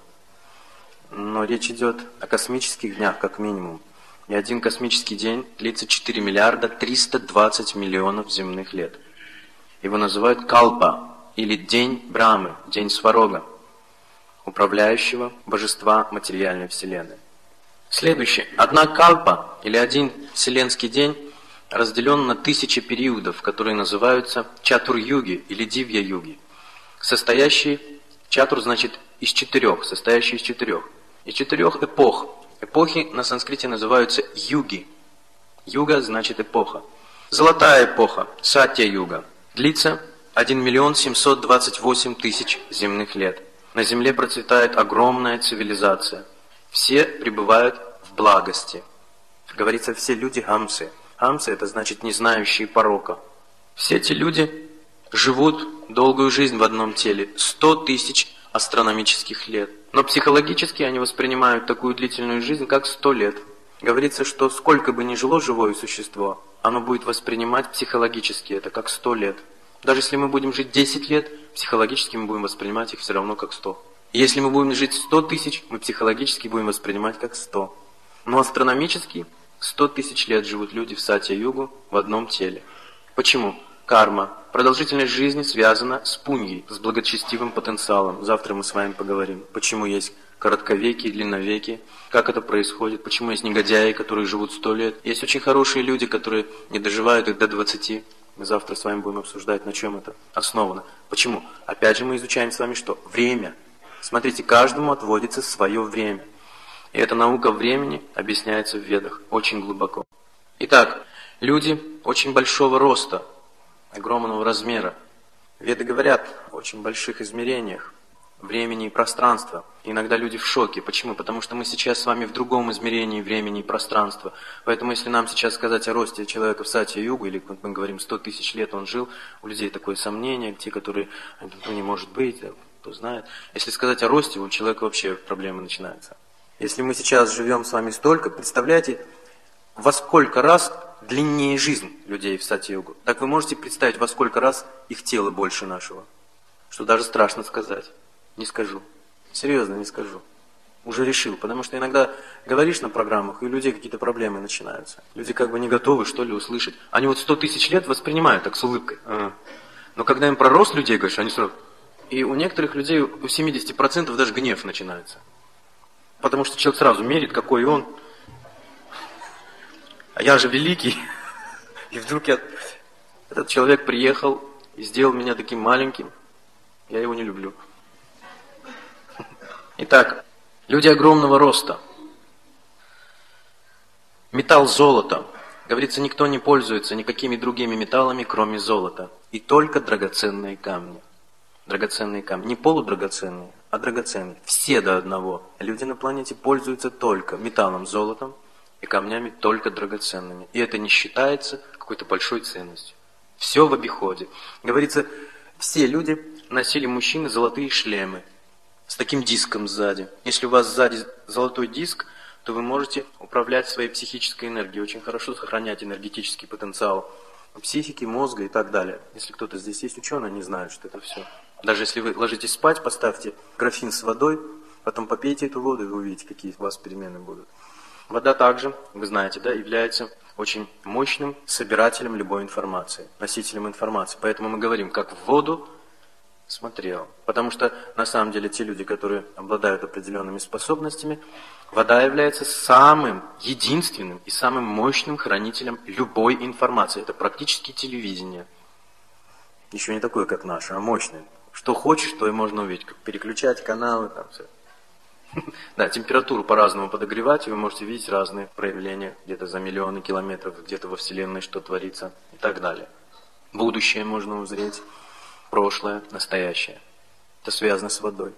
Но речь идет о космических днях, как минимум. И один космический день длится 4 миллиарда 320 миллионов земных лет. Его называют калпа, или день Брамы, день Сварога, управляющего божества материальной вселенной. Следующее. Одна калпа, или один вселенский день, разделен на 1000 периодов, которые называются чатур-юги или дивья-юги, состоящие, чатур значит из 4, состоящие из 4 эпох. Эпохи на санскрите называются юги. Юга значит эпоха. Золотая эпоха, сатья-юга, длится 1 728 000 земных лет. На земле процветает огромная цивилизация. Все пребывают в благости. Говорится, все люди хамсы. Хамсы – это значит не знающие порока. Все эти люди живут долгую жизнь в одном теле, 100 000 астрономических лет. Но психологически они воспринимают такую длительную жизнь, как 100 лет. Говорится, что сколько бы ни жило живое существо, оно будет воспринимать психологически это как 100 лет. Даже если мы будем жить 10 лет, психологически мы будем воспринимать их все равно как 100. И если мы будем жить 100 000, мы психологически будем воспринимать как 100. Но астрономически 100 000 лет живут люди в сатья-югу в одном теле. Почему? Карма. Продолжительность жизни связана с пуньей, с благочестивым потенциалом. Завтра мы с вами поговорим, почему есть коротковекие, длинновекие, как это происходит, почему есть негодяи, которые живут 100 лет. Есть очень хорошие люди, которые не доживают их до 20. Мы завтра с вами будем обсуждать, на чем это основано. Почему? Опять же мы изучаем с вами что? Время. Смотрите, каждому отводится свое время. И эта наука времени объясняется в Ведах очень глубоко. Итак, люди очень большого роста, огромного размера. Веды говорят о очень больших измерениях времени и пространства. И иногда люди в шоке. Почему? Потому что мы сейчас с вами в другом измерении времени и пространства. Поэтому если нам сейчас сказать о росте человека в сатья-югу, или мы говорим 100 000 лет он жил, у людей такое сомнение, те, которые, не может быть, кто знает. Если сказать о росте, у человека вообще проблемы начинаются. Если мы сейчас живем с вами столько, представляете, во сколько раз длиннее жизнь людей в сатья-югу. Так вы можете представить, во сколько раз их тело больше нашего. Что даже страшно сказать. Не скажу. Серьезно, не скажу. Уже решил. Потому что иногда говоришь на программах, и у людей какие-то проблемы начинаются. Люди как бы не готовы, что ли, услышать. Они вот 100 000 лет воспринимают так с улыбкой. Но когда им про рост людей говоришь, они сразу... И у некоторых людей, у 70% даже гнев начинается. Потому что человек сразу мерит, какой он. А я же великий. И вдруг этот человек приехал и сделал меня таким маленьким. Я его не люблю. Итак, люди огромного роста. Металл золото. Говорится, никто не пользуется никакими другими металлами, кроме золота. И только драгоценные камни. Драгоценные камни. Не полудрагоценные, а драгоценные. Все до одного. Люди на планете пользуются только металлом золотом и камнями только драгоценными. И это не считается какой-то большой ценностью. Все в обиходе. Говорится, все люди носили, мужчины, золотые шлемы с таким диском сзади. Если у вас сзади золотой диск, то вы можете управлять своей психической энергией, очень хорошо сохранять энергетический потенциал психики, мозга и так далее. Если кто-то здесь есть ученый, они знают, что это все. Даже если вы ложитесь спать, поставьте графин с водой, потом попейте эту воду, и вы увидите, какие у вас перемены будут. Вода также, вы знаете, да, является очень мощным собирателем любой информации, носителем информации. Поэтому мы говорим, как в воду Смотрел. Потому что на самом деле те люди, которые обладают определенными способностями, вода является самым единственным и самым мощным хранителем любой информации. Это практически телевидение. Еще не такое, как наше, а мощное. Что хочешь, то и можно увидеть. Как переключать каналы, там все. Да, температуру по-разному подогревать, и вы можете видеть разные проявления. Где-то за миллионы километров, где-то во Вселенной что творится и так далее. Будущее можно узреть, прошлое, настоящее. Это связано с водой.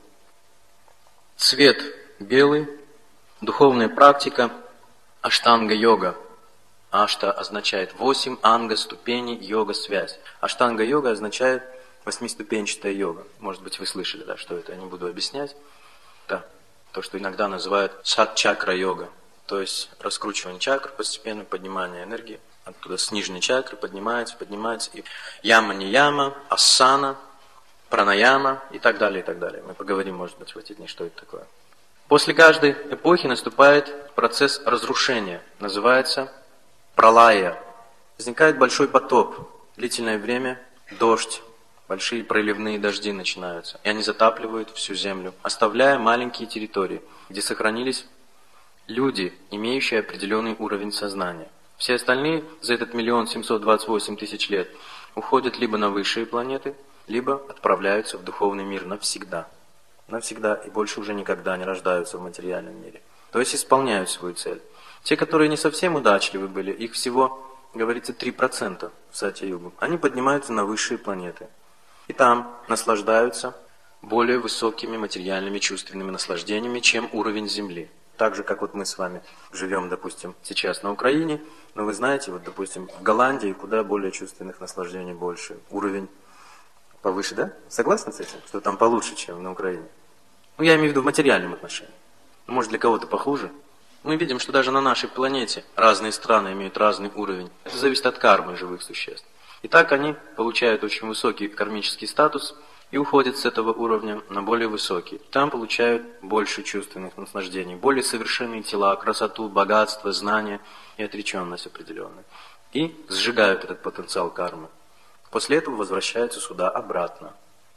Цвет белый, духовная практика, аштанга-йога. Ашта означает 8, анга, ступени, йога, связь. Аштанга-йога означает 8-ступенчатая йога. Может быть, вы слышали, да, что это, я не буду объяснять. Да, то, что иногда называют сат-чакра-йога. То есть раскручивание чакр, постепенно поднимание энергии. Оттуда с нижней чакры поднимается, и яма-нияма, асана, пранаяма и так далее, и так далее. Мы поговорим, может быть, в эти дни, что это такое. После каждой эпохи наступает процесс разрушения. Называется пралая. Возникает большой потоп. Длительное время дождь, большие проливные дожди начинаются. И они затапливают всю землю, оставляя маленькие территории, где сохранились люди, имеющие определенный уровень сознания. Все остальные за этот 1 728 000 лет уходят либо на высшие планеты, либо отправляются в духовный мир навсегда. Навсегда и больше уже никогда не рождаются в материальном мире. То есть исполняют свою цель. Те, которые не совсем удачливы были, их всего, говорится, 3% в Сатья-югу. Они поднимаются на высшие планеты. И там наслаждаются более высокими материальными чувственными наслаждениями, чем уровень Земли. Так же, как вот мы с вами живем, допустим, сейчас на Украине, но вы знаете, вот, допустим, в Голландии куда более чувственных наслаждений больше. Уровень повыше, да? Согласны с этим? Что там получше, чем на Украине? Ну, я имею в виду в материальном отношении. Может, для кого-то похуже. Мы видим, что даже на нашей планете разные страны имеют разный уровень. Это зависит от кармы живых существ. И так они получают очень высокий кармический статус и уходят с этого уровня на более высокий. Там получают больше чувственных наслаждений, более совершенные тела, красоту, богатство, знания и отреченность определенную. И сжигают этот потенциал кармы. После этого возвращаются сюда обратно.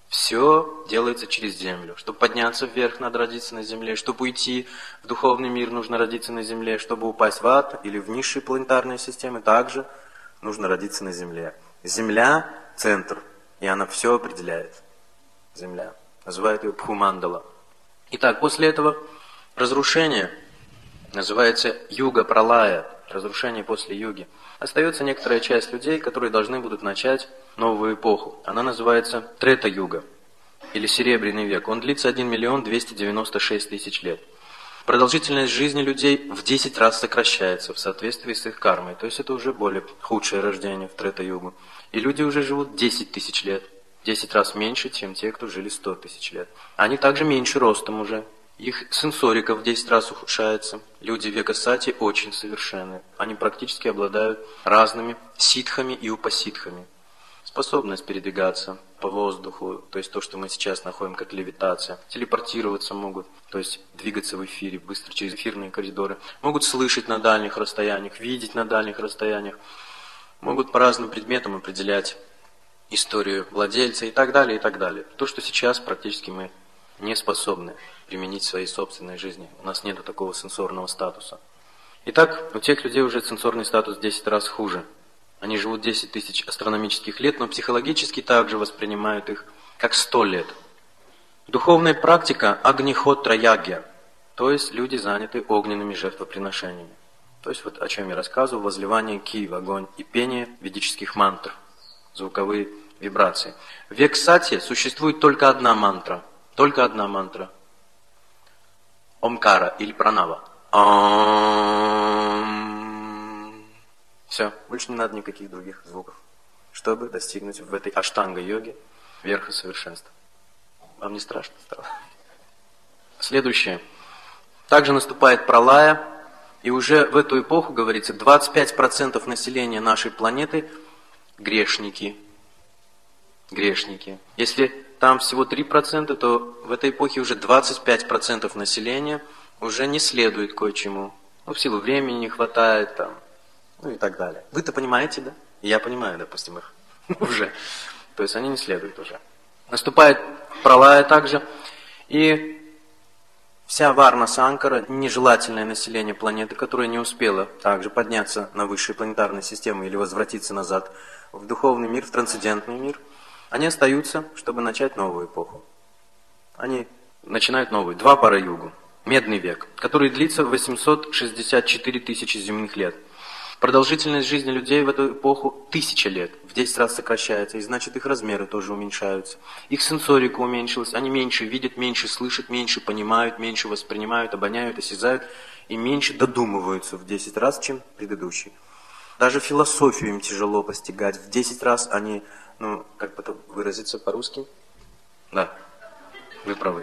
Все делается через землю. Чтобы подняться вверх, надо родиться на земле. Чтобы уйти в духовный мир, нужно родиться на земле. Чтобы упасть в ад или в низшие планетарные системы, также нужно родиться на земле. Земля – центр, и она все определяет. Земля. Называют ее Бхумандала. Итак, после этого разрушение называется юга-пралая, разрушение после юги. Остается некоторая часть людей, которые должны будут начать новую эпоху. Она называется Трета-юга, или Серебряный век. Он длится 1 296 000 лет. Продолжительность жизни людей в 10 раз сокращается в соответствии с их кармой. То есть это уже более худшее рождение в Трета-югу. И люди уже живут 10 000 лет. 10 раз меньше, чем те, кто жили 100 000 лет. Они также меньше ростом уже. Их сенсорика в 10 раз ухудшается. Люди века Сати очень совершенны. Они практически обладают разными ситхами и упаситхами. Способность передвигаться по воздуху, то есть то, что мы сейчас находим как левитация. Телепортироваться могут, то есть двигаться в эфире быстро через эфирные коридоры. Могут слышать на дальних расстояниях, видеть на дальних расстояниях. Могут по разным предметам определять историю владельца и так далее, и так далее. То, что сейчас практически мы не способны применить в своей собственной жизни. У нас нет такого сенсорного статуса. Итак, у тех людей уже сенсорный статус в 10 раз хуже. Они живут 10 000 астрономических лет, но психологически также воспринимают их как 100 лет. Духовная практика агнихотра-ягья, то есть люди заняты огненными жертвоприношениями. То есть вот о чем я рассказывал, возливание ки в огонь и пение ведических мантр, звуковые вибрации. В век Сати существует только одна мантра. Только одна мантра. Омкара или пранава. Все, больше не надо никаких других звуков, чтобы достигнуть в этой аштанга-йоге верха совершенства. Вам не страшно стало? Следующее. Также наступает пралая, и уже в эту эпоху, говорится, 25% населения нашей планеты грешники. Грешники. Если там всего 3%, то в этой эпохе уже 25% населения уже не следует кое-чему. Ну, в силу времени не хватает, там, ну и так далее. Вы-то понимаете, да? И я понимаю, допустим, их уже. То есть они не следуют уже. Наступает пралая также, и вся Варна Санкара, нежелательное население планеты, которое не успело также подняться на высшие планетарные системы или возвратиться назад в духовный мир, в трансцендентный мир, они остаются, чтобы начать новую эпоху. Они начинают новую, Двапара-югу, медный век, который длится 864 тысячи земных лет. Продолжительность жизни людей в эту эпоху 1000 лет, в 10 раз сокращается, и значит их размеры тоже уменьшаются. Их сенсорика уменьшилась, они меньше видят, меньше слышат, меньше понимают, меньше воспринимают, обоняют, осязают и меньше додумываются в 10 раз, чем предыдущие. Даже философию им тяжело постигать, в 10 раз они, как бы это выразиться по-русски? Да, вы правы.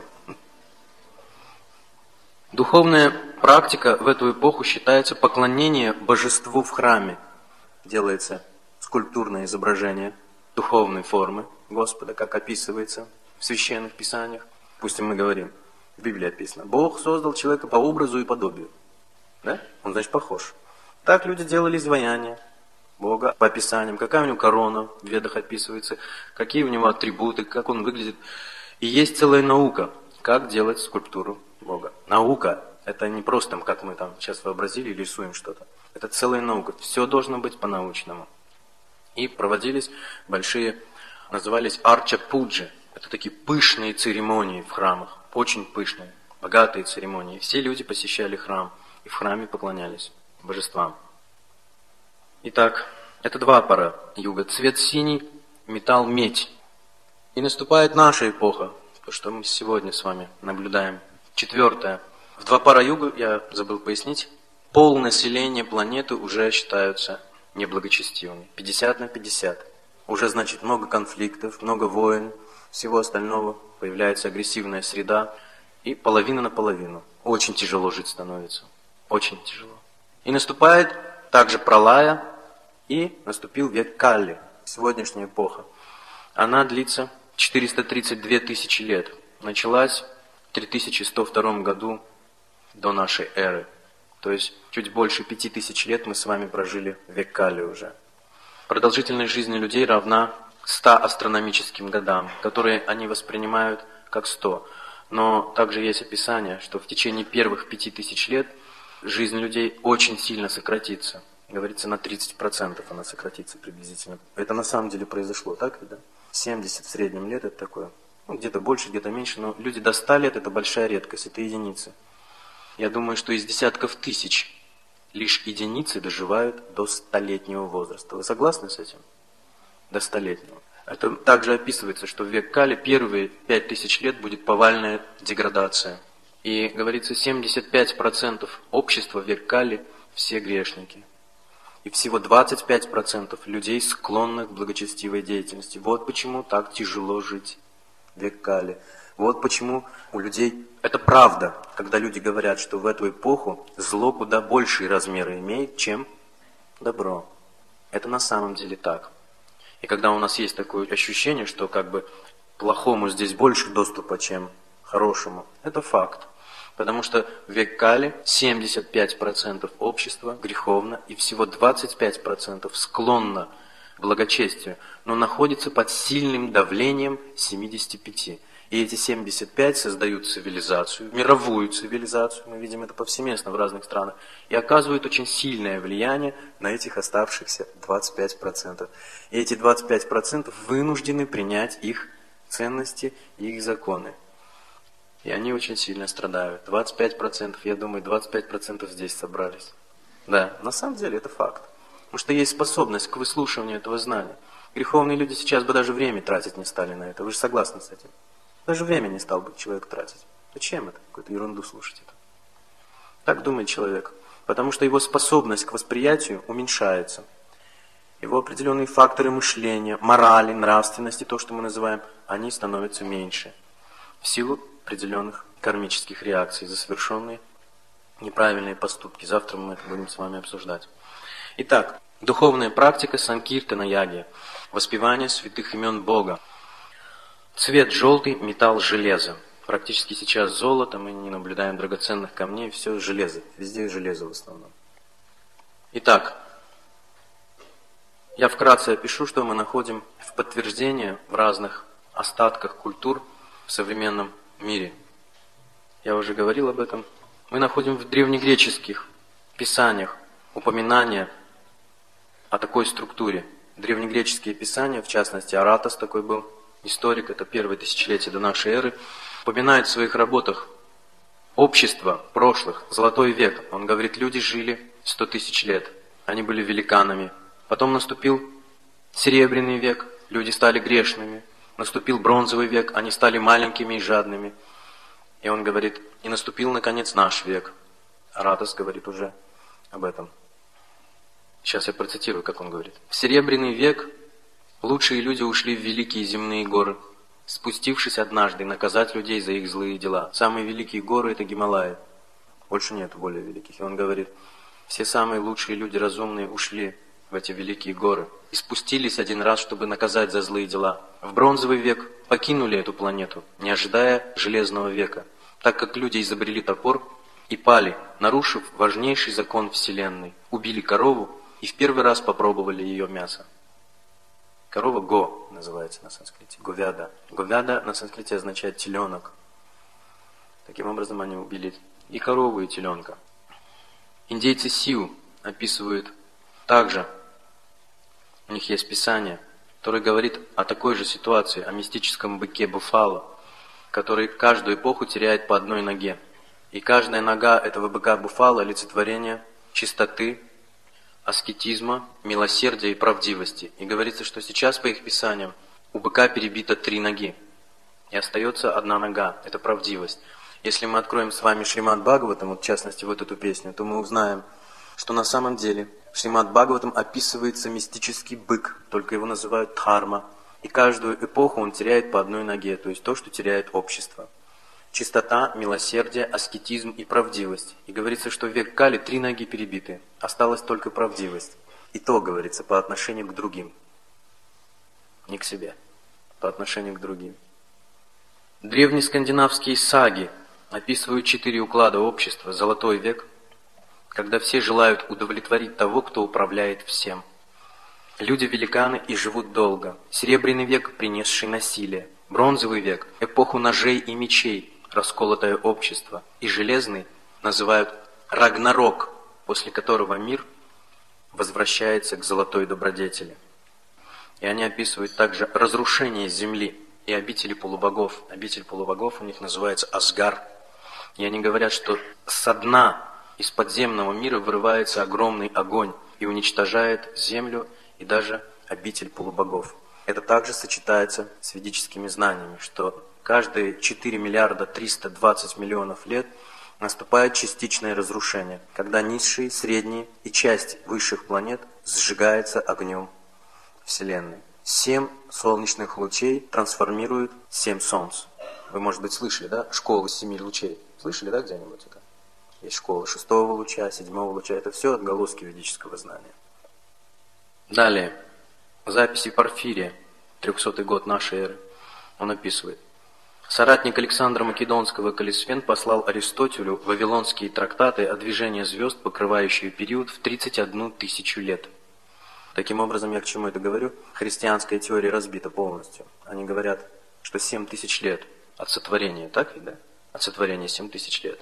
Духовная практика в эту эпоху считается поклонение божеству в храме. Делается скульптурное изображение духовной формы Господа, как описывается в священных писаниях. Допустим, мы говорим, в Библии описано, Бог создал человека по образу и подобию. Да? Он, значит, похож. Так люди делали изваяния Бога по описаниям, какая у него корона, в Ведах описывается, какие у него атрибуты, как он выглядит. И есть целая наука, как делать скульптуру Бога. Наука – это не просто, как мы там сейчас вообразили, рисуем что-то. Это целая наука. Все должно быть по-научному. И проводились большие, назывались арча-пуджи. Это такие пышные церемонии в храмах. Очень пышные, богатые церемонии. Все люди посещали храм и в храме поклонялись божествам. Итак, это Двапара-юга. Цвет синий, металл медь. И наступает наша эпоха, то, что мы сегодня с вами наблюдаем. 4. В Двапара-югу, я забыл пояснить, пол населения планеты уже считаются неблагочестивыми. 50/50. Уже, значит, много конфликтов, много войн, всего остального. Появляется агрессивная среда. И половина на половину. Очень тяжело жить становится. Очень тяжело. И наступает также пралая, и наступил век Калли, сегодняшняя эпоха. Она длится 432 тысячи лет. Началась в 3102 году до нашей эры. То есть чуть больше 5000 лет мы с вами прожили век Кали уже. Продолжительность жизни людей равна 100 астрономическим годам, которые они воспринимают как 100. Но также есть описание, что в течение первых 5000 лет жизнь людей очень сильно сократится. Говорится, на 30% она сократится приблизительно. Это на самом деле произошло, так ведь, да? 70 в среднем лет это такое. Где-то больше, где-то меньше, но люди до 100 лет это большая редкость, это единицы. Я думаю, что из десятков тысяч лишь единицы доживают до 100-летнего возраста. Вы согласны с этим? До 100-летнего. Это также описывается, что в век Кали первые 5000 лет будет повальная деградация. И говорится, 75% общества в век Кали все грешники. И всего 25% людей, склонных к благочестивой деятельности. Вот почему так тяжело жить в век Кали. Вот почему у людей... Это правда, когда люди говорят, что в эту эпоху зло куда большие размеры имеет, чем добро. Это на самом деле так. И когда у нас есть такое ощущение, что как бы плохому здесь больше доступа, чем хорошему, это факт. Потому что в век Кали 75% общества греховно и всего 25% склонно к благочестию, но находится под сильным давлением 75%. И эти 75 создают цивилизацию, мировую цивилизацию, мы видим это повсеместно в разных странах, и оказывают очень сильное влияние на этих оставшихся 25%. И эти 25% вынуждены принять их ценности и их законы. И они очень сильно страдают. 25%, я думаю, 25% здесь собрались. Да, на самом деле это факт. Потому что есть способность к выслушиванию этого знания. Греховные люди сейчас бы даже время тратить не стали на это. Вы же согласны с этим? Даже время не стал бы человек тратить. Зачем это? Какую-то ерунду слушать это. Так думает человек. Потому что его способность к восприятию уменьшается. Его определенные факторы мышления, морали, нравственности, то, что мы называем, они становятся меньше. В силу определенных кармических реакций за совершенные неправильные поступки. Завтра мы это будем с вами обсуждать. Итак, духовная практика санкиртана-яги, воспевание святых имен Бога. Цвет желтый, металл железо. Практически сейчас золото, мы не наблюдаем драгоценных камней, все железо. Везде железо в основном. Итак, я вкратце опишу, что мы находим в подтверждении в разных остатках культур в современном мире. Я уже говорил об этом. Мы находим в древнегреческих писаниях упоминания о такой структуре. Древнегреческие писания, в частности Аратос такой был, историк, это первое тысячелетие до нашей эры, упоминает в своих работах общество прошлых, золотой век. Он говорит, люди жили 100 тысяч лет, они были великанами. Потом наступил серебряный век, люди стали грешными. Наступил бронзовый век, они стали маленькими и жадными. И он говорит, и наступил, наконец, наш век. Аратос говорит уже об этом. Сейчас я процитирую, как он говорит. В Серебряный век лучшие люди ушли в великие земные горы, спустившись однажды наказать людей за их злые дела. Самые великие горы – это Гималаи. Больше нет более великих. И он говорит, все самые лучшие люди разумные ушли в эти великие горы и спустились один раз, чтобы наказать за злые дела. В Бронзовый век покинули эту планету, не ожидая Железного века, так как люди изобрели топор и пали, нарушив важнейший закон Вселенной. Убили корову и в первый раз попробовали ее мясо. Корова го называется на санскрите, говяда. Говяда на санскрите означает теленок. Таким образом они убили и корову, и теленка. Индейцы Сиу описывают также, у них есть писание, которое говорит о такой же ситуации, о мистическом быке Буфало, который каждую эпоху теряет по одной ноге. И каждая нога этого быка Буфало – олицетворение чистоты, аскетизма, милосердия и правдивости. И говорится, что сейчас по их писаниям у быка перебито 3 ноги. И остается одна нога – это правдивость. Если мы откроем с вами Шримад Бхагаватам, вот в частности вот эту песню, то мы узнаем, что на самом деле в Шримад Бхагаватам описывается мистический бык, только его называют дхарма. И каждую эпоху он теряет по одной ноге, то есть то, что теряет общество. Чистота, милосердие, аскетизм и правдивость. И говорится, что в век Кали 3 ноги перебиты, осталась только правдивость. И то, говорится, по отношению к другим. Не к себе, по отношению к другим. Древние скандинавские саги описывают 4 уклада общества, золотой век, когда все желают удовлетворить того, кто управляет всем. Люди-великаны и живут долго. Серебряный век, принесший насилие. Бронзовый век, эпоху ножей и мечей, расколотое общество. И железный называют Рагнарок, после которого мир возвращается к золотой добродетели. И они описывают также разрушение земли и обители полубогов. Обитель полубогов у них называется Асгар. И они говорят, что со дна из подземного мира вырывается огромный огонь и уничтожает землю и даже обитель полубогов. Это также сочетается с ведическими знаниями, что каждые 4 миллиарда 320 миллионов лет наступает частичное разрушение, когда низшие, средние и часть высших планет сжигается огнем Вселенной. 7 солнечных лучей трансформируют 7 солнц. Вы, может быть, слышали, да? Школы 7 лучей. Слышали, да, где-нибудь это? Есть школа 6-го луча, 7-го луча. Это все отголоски ведического знания. Далее. Записи Порфирия, 300-й год нашей эры. Он описывает. Соратник Александра Македонского Калисфен послал Аристотелю вавилонские трактаты о движении звезд, покрывающие период в 31 тысячу лет. Таким образом, я к чему это говорю? Христианская теория разбита полностью. Они говорят, что 7 тысяч лет от сотворения, так ведь, да? От сотворения 7 тысяч лет.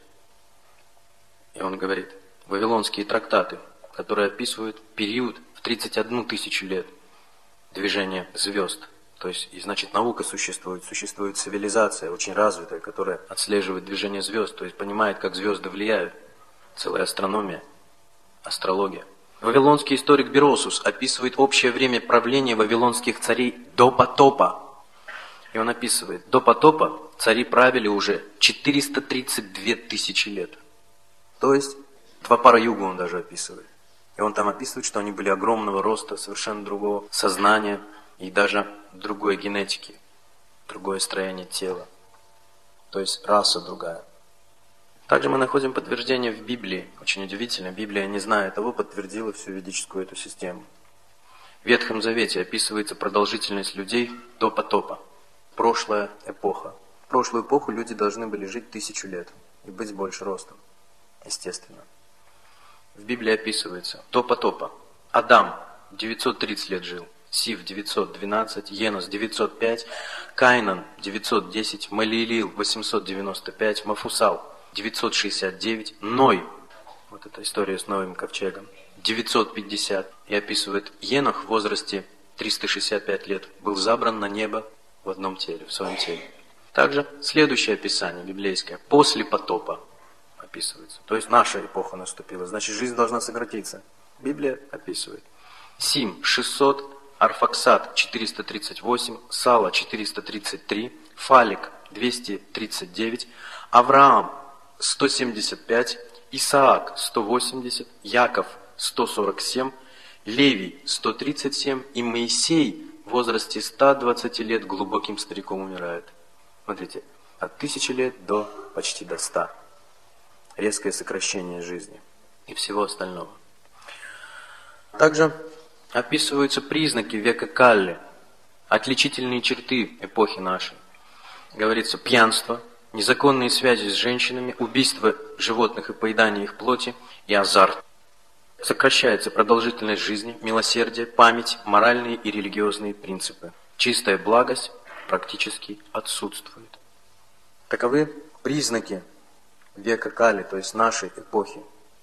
И он говорит, вавилонские трактаты, которые описывают период в 31 тысячу лет движения звезд. То есть, и значит, наука существует цивилизация очень развитая, которая отслеживает движение звезд, то есть понимает, как звезды влияют. Целая астрономия, астрология. Вавилонский историк Беросус описывает общее время правления вавилонских царей до потопа. И он описывает, до потопа цари правили уже 432 тысячи лет. То есть, Двапара-югу он даже описывает. И он там описывает, что они были огромного роста, совершенно другого сознания и даже другой генетики, другое строение тела. То есть раса другая. Также мы находим подтверждение в Библии. Очень удивительно, Библия, не зная того, подтвердила всю ведическую эту систему. В Ветхом Завете описывается продолжительность людей до потопа. Прошлая эпоха. В прошлую эпоху люди должны были жить 1000 лет и быть больше ростом. Естественно. В Библии описывается до потопа. Адам 930 лет жил. Сив 912, Енос 905, Кайнан 910, Малиилил 895, Мафусал 969, Ной, вот эта история с Ноем ковчегом, 950, и описывает Енох в возрасте 365 лет, был забран на небо в одном теле, в своем теле. Также следующее описание библейское, после потопа описывается. То есть наша эпоха наступила, значит жизнь должна сократиться. Библия описывает. Сим 600, Арфаксад 438, Сала 433, Фалик 239, Авраам 175, Исаак 180, Яков 147, Левий 137 и Моисей в возрасте 120 лет глубоким стариком умирает. Смотрите, от 1000 лет до почти до 100. Резкое сокращение жизни и всего остального. Также описываются признаки века Калле, отличительные черты эпохи нашей. Говорится, пьянство, незаконные связи с женщинами, убийство животных и поедание их плоти и азарт. Сокращается продолжительность жизни, милосердие, память, моральные и религиозные принципы. Чистая благость практически отсутствует. Таковы признаки века Кали, то есть нашей эпохи.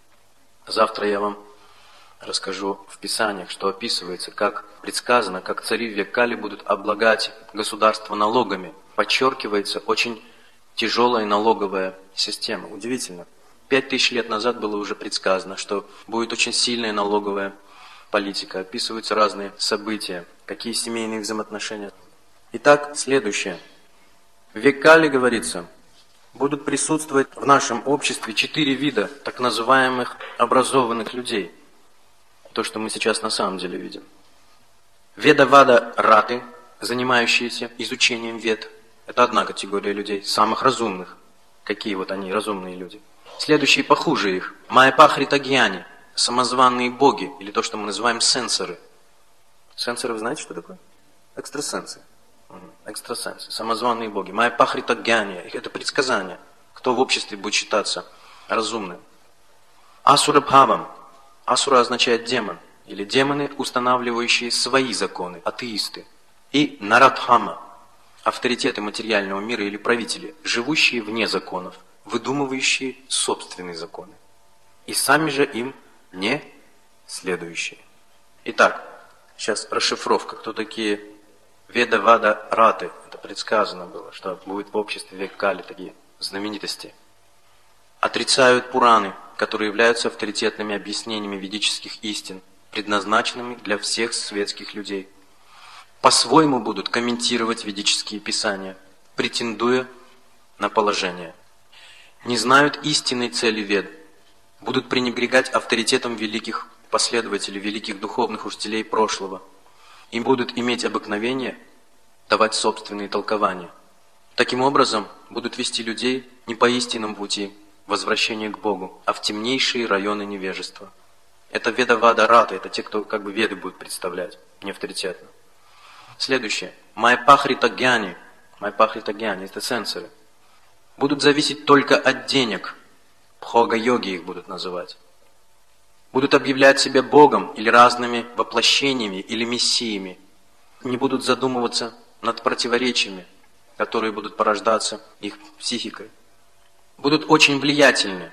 Завтра я вам расскажу в Писаниях, что описывается, как предсказано, как цари в век Кали будут облагать государство налогами. Подчеркивается очень тяжелая налоговая система. Удивительно. 5000 лет назад было уже предсказано, что будет очень сильная налоговая политика. Описываются разные события, какие семейные взаимоотношения. Итак, следующее. В век Кали, говорится, будут присутствовать в нашем обществе 4 вида так называемых образованных людей. То, что мы сейчас на самом деле видим. Ведавада раты, занимающиеся изучением вед. Это одна категория людей, самых разумных. Какие вот они, разумные люди. Следующие похуже их. Майапахритагьяни, самозваные боги, или то, что мы называем сенсоры. Сенсоры, вы знаете, что такое? Экстрасенсы. Экстрасенсы, самозваные боги. Майапахритагьяни, это предсказание. Кто в обществе будет считаться разумным. Асурабхавам. Асура означает демон. Или демоны, устанавливающие свои законы, атеисты. И Нарадхама. Авторитеты материального мира или правители, живущие вне законов, выдумывающие собственные законы. И сами же им не следующие. Итак, сейчас расшифровка, кто такие Ведавада раты. Это предсказано было, что будет в обществе век Кали такие знаменитости. Отрицают Пураны, которые являются авторитетными объяснениями ведических истин, предназначенными для всех светских людей. По-своему будут комментировать ведические писания, претендуя на положение. Не знают истинной цели вед, будут пренебрегать авторитетом великих последователей, великих духовных учителей прошлого. Им будут иметь обыкновение давать собственные толкования. Таким образом, будут вести людей не по истинному пути возвращения к Богу, а в темнейшие районы невежества. Это Ведавада раты, это те, кто как бы веды будут представлять, не авторитетно. Следующее. Майапахритагьяни. Майапахритагьяни, это сенсоры. Будут зависеть только от денег. Бхога-йоги их будут называть. Будут объявлять себя Богом или разными воплощениями или мессиями. Не будут задумываться над противоречиями, которые будут порождаться их психикой. Будут очень влиятельны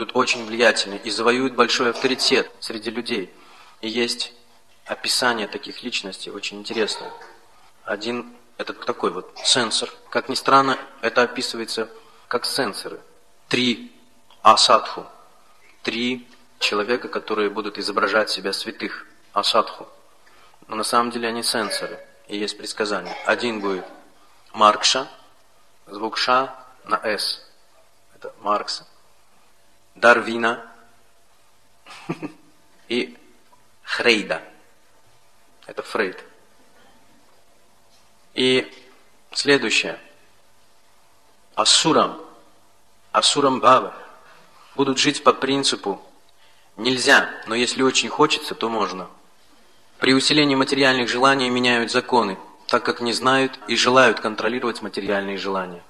и завоюют большой авторитет среди людей. И есть описание таких личностей очень интересное. Один, это такой вот сенсор. Как ни странно, это описывается как сенсоры. 3 асадху. 3 человека, которые будут изображать себя святых. Асадху. Но на самом деле они сенсоры. И есть предсказание. Один будет Маркша. Звук Ша на С. Это Маркс. Дарвина. И Хрейда. Это Фрейд. И следующее. Асурам Бхава будут жить по принципу нельзя, но если очень хочется, то можно. При усилении материальных желаний меняют законы, так как не знают и желают контролировать материальные желания.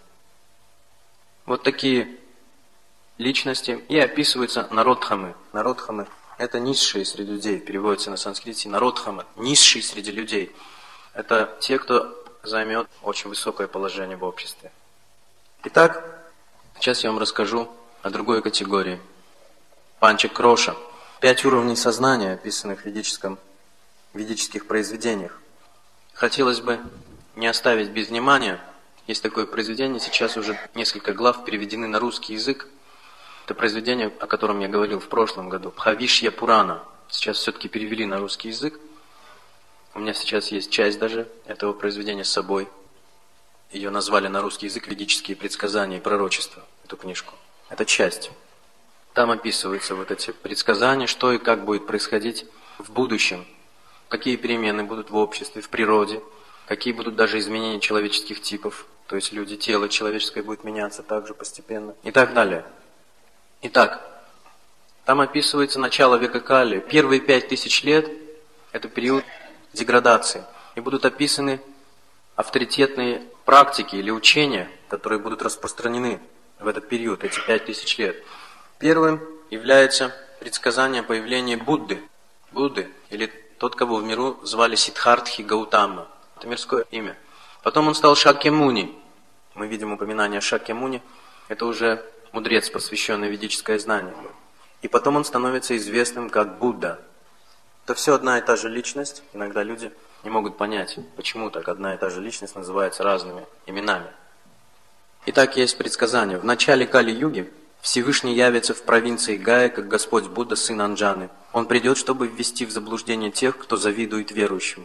Вот такие личности и описываются Народхамы. Народхамы – это низшие среди людей, переводится на санскрите народхама, низшие среди людей. Это те, кто займет очень высокое положение в обществе. Итак, сейчас я вам расскажу о другой категории. Панчакроша. 5 уровней сознания, описанных в ведических произведениях. Хотелось бы не оставить без внимания. Есть такое произведение, сейчас уже несколько глав переведены на русский язык. Это произведение, о котором я говорил в прошлом году, Бхавишья Пурана. Сейчас все-таки перевели на русский язык. У меня сейчас есть часть даже этого произведения с собой. Ее назвали на русский язык «Ведические предсказания и пророчества», эту книжку. Это часть. Там описываются вот эти предсказания, что и как будет происходить в будущем, какие перемены будут в обществе, в природе, какие будут даже изменения человеческих типов, то есть люди, тело человеческое будет меняться также постепенно и так далее. Итак, там описывается начало века Кали. Первые 5000 лет – это период деградации. И будут описаны авторитетные практики или учения, которые будут распространены в этот период, эти 5000 лет. Первым является предсказание появления Будды. Будды, или тот, кого в миру звали Сиддхартхи Гаутама. Это мирское имя. Потом он стал Шакьямуни. Мы видим упоминание Шакьямуни. Это уже мудрец, посвященный в ведическое знание. И потом он становится известным как Будда. Это все одна и та же личность. Иногда люди не могут понять, почему так одна и та же личность называется разными именами. Итак, есть предсказание. В начале Кали-юги Всевышний явится в провинции Гая, как Господь Будда, сын Анджаны. Он придет, чтобы ввести в заблуждение тех, кто завидует верующим.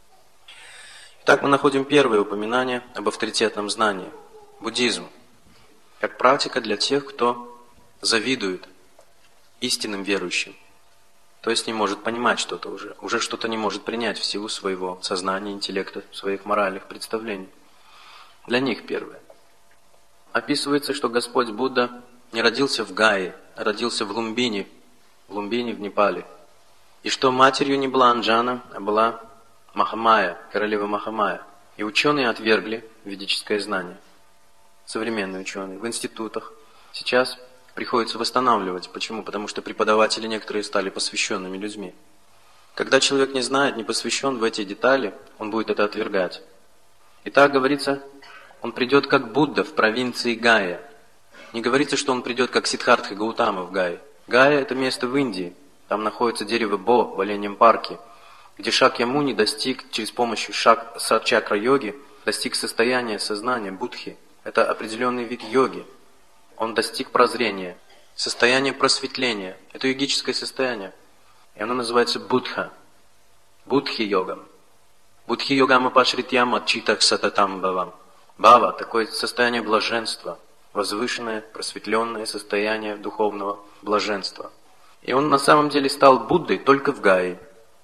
Итак, мы находим первое упоминание об авторитетном знании. Буддизм. Как практика для тех, кто завидует истинным верующим. То есть не может понимать что-то уже что-то не может принять в силу своего сознания, интеллекта, своих моральных представлений. Для них первое. Описывается, что Господь Будда не родился в Гае, а родился в Лумбини в Непале. И что матерью не была Анджана, а была Махамая, королева Махамая. И ученые отвергли ведическое знание. Современные ученые в институтах сейчас приходится восстанавливать. Почему? Потому что преподаватели некоторые стали посвященными людьми. Когда человек не знает, не посвящен в эти детали, он будет это отвергать. И так говорится, он придет как Будда в провинции Гая. Не говорится, что он придет как Сиддхартха Гаутама в Гае. Гая – это место в Индии. Там находится дерево Бо в оленьем парке, где Шакьямуни достиг через помощь чакра-йоги, достиг состояния сознания будхи. Это определенный вид йоги. Он достиг прозрения, состояния просветления. Это йогическое состояние. И оно называется будха. Будхи-йогам. Будхи-йогам апашритьям отчитах сататам бавам. Бава – такое состояние блаженства, возвышенное, просветленное состояние духовного блаженства. И он на самом деле стал Буддой только в Гае.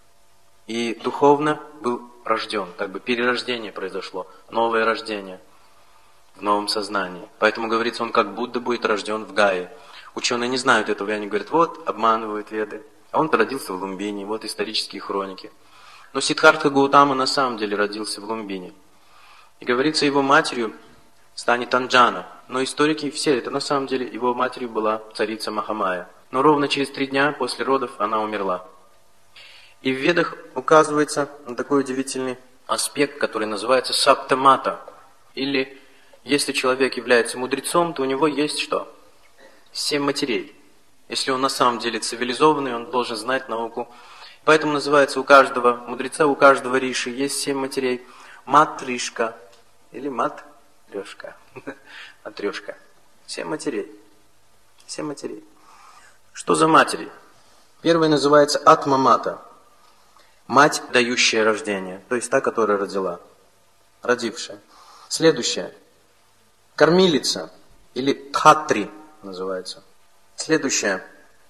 И духовно был рожден, как бы перерождение произошло, новое рождение в новом сознании. Поэтому говорится, он как Будда будет рожден в Гае. Ученые не знают этого, и они говорят, вот, обманывают веды. А он родился в Лумбини, вот исторические хроники. Но Сиддхартха Гаутама на самом деле родился в Лумбини. И говорится, его матерью станет Анджана. Но историки все, это на самом деле его матерью была царица Махамая. Но ровно через 3 дня после родов она умерла. И в Ведах указывается на такой удивительный аспект, который называется саптамата. Или, если человек является мудрецом, то у него есть что? 7 матерей. Если он на самом деле цивилизованный, он должен знать науку. Поэтому называется у каждого мудреца, у каждого риши есть 7 матерей. Матришка или матрешка. Матрешка. 7 матерей. 7 матерей. Что за матери? Первая называется Атмамата. Мать, дающая рождение, то есть та, которая родила, родившая. Следующая. Кормилица, или Дхатри называется. Следующая.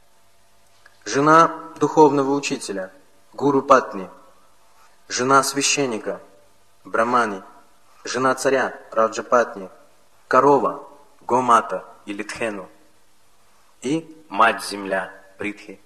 Жена духовного учителя, Гуру Патни. Жена священника, Брамани. Жена царя, Раджа Патни. Корова, Гомата или Тхену. И мать-земля, Притхи.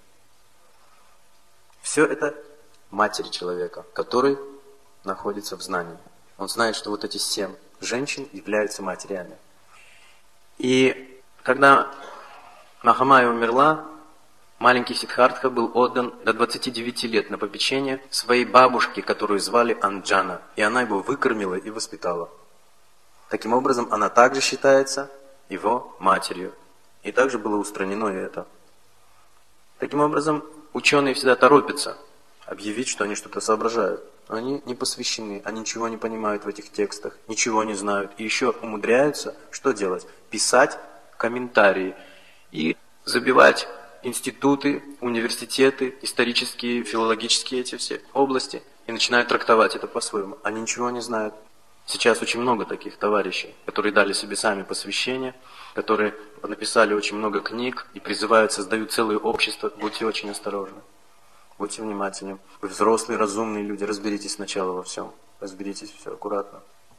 Все это матери человека, который находится в знании. Он знает, что вот эти 7 женщин являются матерями. И когда Махамая умерла, Маленький Сиддхартха был отдан до 29 лет на попечение своей бабушки, которую звали Анджана, и она его выкормила и воспитала. Таким образом, она также считается его матерью. И также было устранено и это. Таким образом, ученые всегда торопятся объявить, что они что-то соображают. Но они не посвящены, они ничего не понимают в этих текстах, ничего не знают. И еще умудряются, что делать? Писать комментарии и забивать институты, университеты, исторические, филологические эти все области и начинают трактовать это по-своему. Они ничего не знают. Сейчас очень много таких товарищей, которые дали себе сами посвящение, которые написали очень много книг и призывают, создают целые общества. Будьте очень осторожны, будьте внимательны. Вы взрослые, разумные люди, разберитесь сначала во всем. Разберитесь все аккуратно.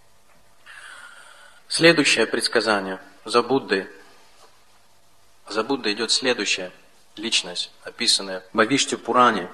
Следующее предсказание за Буддой. За Буддой идет следующая личность, описанная в Бхавишти Пуране.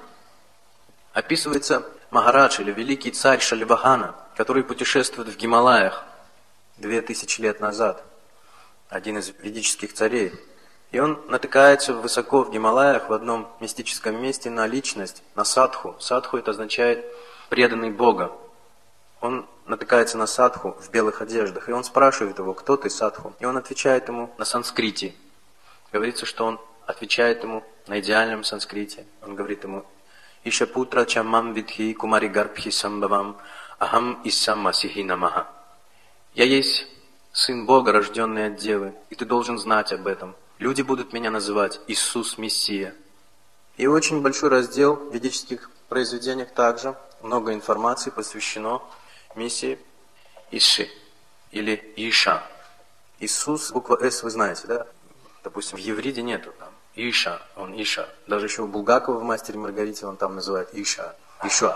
Описывается Махарадж или великий царь Шаливахана, который путешествует в Гималаях 2000 лет назад. Один из ведических царей. И он натыкается высоко в Гималаях, в одном мистическом месте, на личность, на садху. Садху это означает преданный Бога. Он натыкается на садху в белых одеждах, и он спрашивает его, кто ты, садху? И он отвечает ему на санскрите. Говорится, что он отвечает ему на идеальном санскрите. Он говорит ему, «Ишапутра чамам видхи кумари гарбхи самбавам ахам иссам масихи намаха». Я есть сын Бога, рожденный от Девы, и ты должен знать об этом. Люди будут меня называть Иисус Мессия. И очень большой раздел в ведических произведениях также, много информации посвящено миссии Иши или Иша. Иисус, буква «С» вы знаете, да? Допустим, в Евриде нету там Иша, он Иша. Даже еще у Булгакова в «Мастере и Маргарите» он там называет Иша, Ишуа.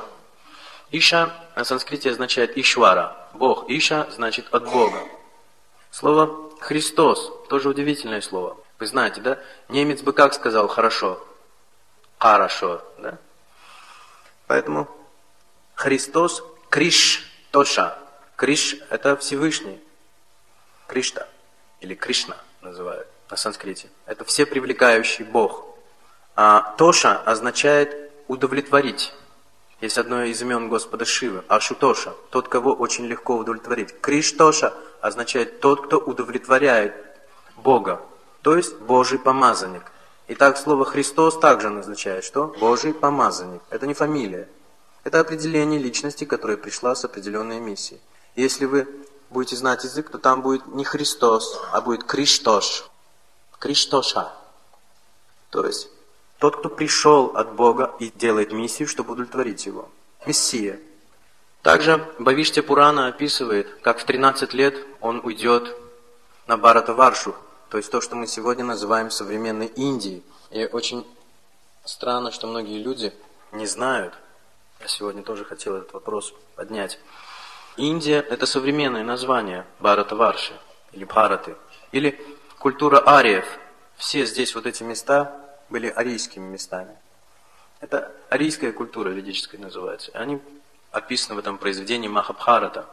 Иша на санскрите означает Ишвара. Бог. Иша значит от Бога. Слово Христос тоже удивительное слово. Вы знаете, да? Немец бы как сказал «хорошо»? Хорошо, да? Поэтому Христос Криш Тоша. Криш это Всевышний. Кришта или Кришна называют на санскрите. Это всепривлекающий Бог. А Тоша означает удовлетворить. Есть одно из имен Господа Шивы, Ашутоша, тот, кого очень легко удовлетворить. Криштоша означает тот, кто удовлетворяет Бога, то есть Божий помазанник. Итак, слово Христос также означает, что Божий помазанник. Это не фамилия, это определение личности, которая пришла с определенной миссией. Если вы будете знать язык, то там будет не Христос, а будет Криштош. Криштоша. То есть тот, кто пришел от Бога и делает миссию, чтобы удовлетворить Его. Мессия. Также Бхавишти Пурана описывает, как в 13 лет он уйдет на Бхаратаваршу, то есть то, что мы сегодня называем современной Индией. И очень странно, что многие люди не знают, я сегодня тоже хотел этот вопрос поднять. Индия – это современное название Бхаратаварши, или Бхараты, или культура ариев. Все здесь вот эти места были арийскими местами. Это арийская культура ведическая называется. Они описаны в этом произведении Махабхарата.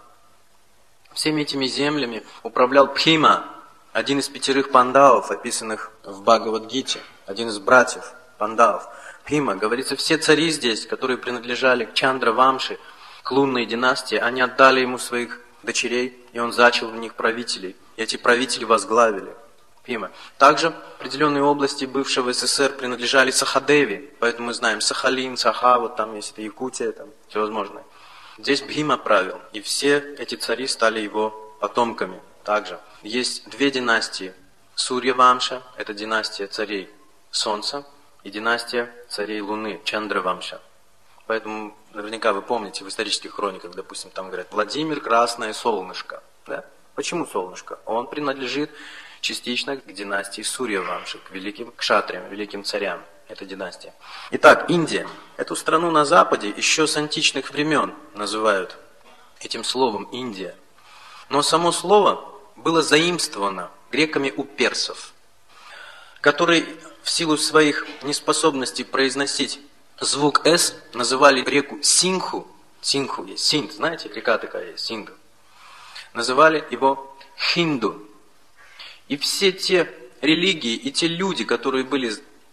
Всеми этими землями управлял Бхима, один из 5 пандавов, описанных в Бхагавад-гите, один из братьев пандавов. Бхима, говорится, все цари здесь, которые принадлежали к Чандра-вамши, к лунной династии, они отдали ему своих дочерей, и он зачал в них правителей. И эти правители возглавили Бхима. Также определенные области бывшего СССР принадлежали Сахадеви, поэтому мы знаем Сахалин, Саха, вот там есть это Якутия, там всевозможное. Здесь Бхима правил, и все эти цари стали его потомками. Также есть 2 династии. Сурья-вамша, это династия царей Солнца, и династия царей Луны, Чандра-вамша. Поэтому наверняка вы помните в исторических хрониках, допустим, там говорят Владимир Красное Солнышко. Да? Почему солнышко? Он принадлежит частично к династии Сурья-вамши, к великим кшатриям, великим царям. Это династия. Итак, Индия. Эту страну на Западе еще с античных времен называют этим словом Индия. Но само слово было заимствовано греками у персов, которые в силу своих неспособностей произносить звук «с» называли реку Синху. Синху есть, Синд, знаете, река такая есть, Синду. Называли его Хинду. И все те религии и те люди, которые были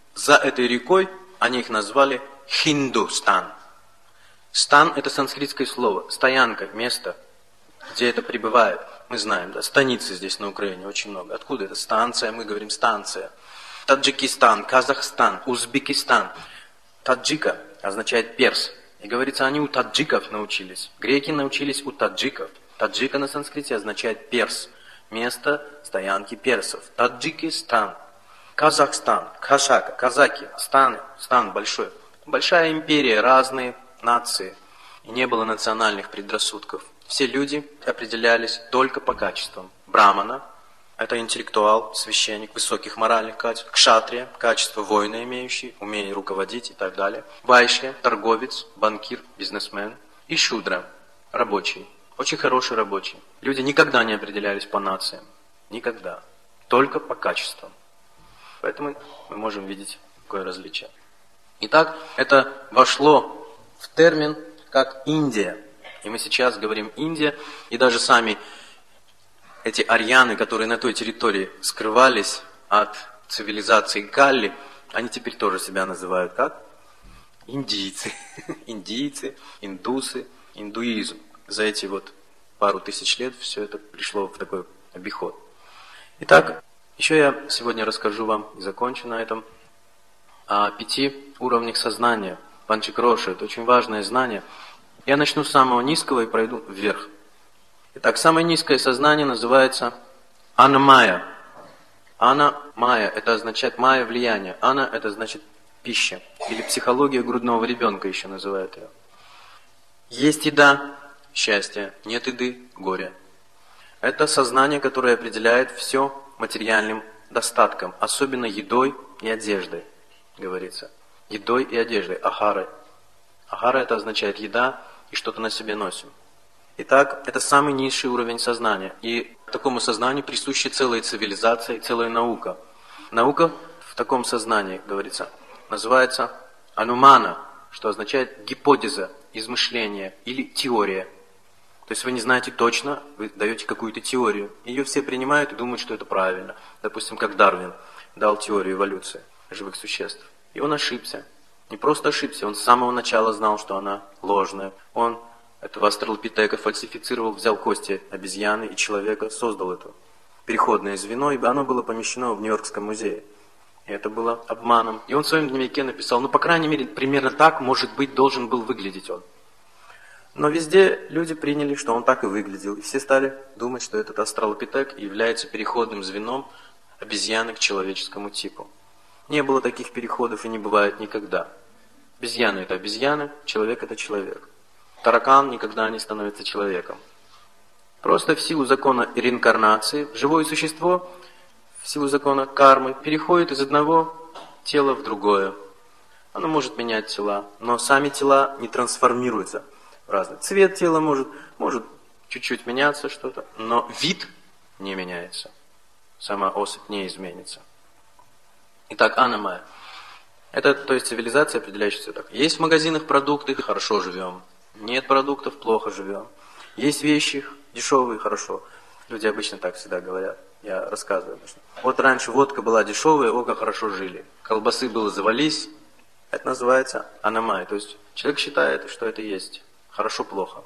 За этой рекой они их назвали Хиндустан. Стан – это санскритское слово, стоянка, место, где это пребывает. Мы знаем, да, станицы здесь на Украине очень много. Откуда это? Станция, мы говорим станция. Таджикистан, Казахстан, Узбекистан. Таджика означает перс. И говорится, они у таджиков научились. Греки научились у таджиков. Таджика на санскрите означает перс. Место стоянки персов. Таджикистан, Казахстан, Кашака, казаки, стан большой. Большая империя, разные нации. И не было национальных предрассудков. Все люди определялись только по качествам. Брамана – это интеллектуал, священник высоких моральных качеств. Кшатрия – качество воина имеющий, умение руководить и так далее. Вайшья – торговец, банкир, бизнесмен. И Шудра – рабочий. Очень хороший рабочий. Люди никогда не определялись по нациям. Никогда. Только по качествам. Поэтому мы можем видеть такое различие. Итак, это вошло в термин как Индия. И мы сейчас говорим Индия, и даже сами эти арьяны, которые на той территории скрывались от цивилизации Галли, они теперь тоже себя называют как? Индийцы. Индийцы, индусы, индуизм. За эти вот пару тысяч лет все это пришло в такой обиход. Итак, еще я сегодня расскажу вам, и закончу на этом, о 5 уровнях сознания. Панчакроша – это очень важное знание. Я начну с самого низкого и пройду вверх. Итак, самое низкое сознание называется анамая. Ана-майя – это означает майя влияние. Ана – это значит пища. Или психология грудного ребенка еще называют ее. Есть еда – счастье, нет еды – горе. Это сознание, которое определяет все материальным достатком, особенно едой и одеждой, говорится. Едой и одеждой, ахарой. Ахара – это означает еда и что-то на себе носим. Итак, это самый низший уровень сознания. И такому сознанию присуща целая цивилизация и целая наука. Наука в таком сознании, говорится, называется анумана, что означает гипотеза, измышление или теория. То есть вы не знаете точно, вы даете какую-то теорию. Ее все принимают и думают, что это правильно. Допустим, как Дарвин дал теорию эволюции живых существ. И он ошибся. Не просто ошибся, он с самого начала знал, что она ложная. Он этого астралопитека фальсифицировал, взял кости обезьяны и человека, создал это переходное звено, и оно было помещено в Нью-Йоркском музее. И это было обманом. И он в своем дневнике написал, по крайней мере, примерно так, может быть, должен был выглядеть он. Но везде люди приняли, что он так и выглядел. И все стали думать, что этот астралопитек является переходным звеном обезьяны к человеческому типу. Не было таких переходов и не бывает никогда. Обезьяна – это обезьяна, человек – это человек. Таракан никогда не становится человеком. Просто в силу закона реинкарнации живое существо, в силу закона кармы, переходит из одного тела в другое. Оно может менять тела, но сами тела не трансформируются. Разный цвет тела может чуть-чуть меняться что-то, но вид не меняется. Сама особь не изменится. Итак, анамая. Это, то есть, цивилизация, определяющаяся так. Есть в магазинах продукты, хорошо живем. Нет продуктов, плохо живем. Есть вещи, дешевые, хорошо. Люди обычно так всегда говорят. Я рассказываю обычно. Вот раньше водка была дешевая, о, как хорошо жили. Колбасы было завались. Это называется анамая. То есть, человек считает, что это есть. Хорошо-плохо.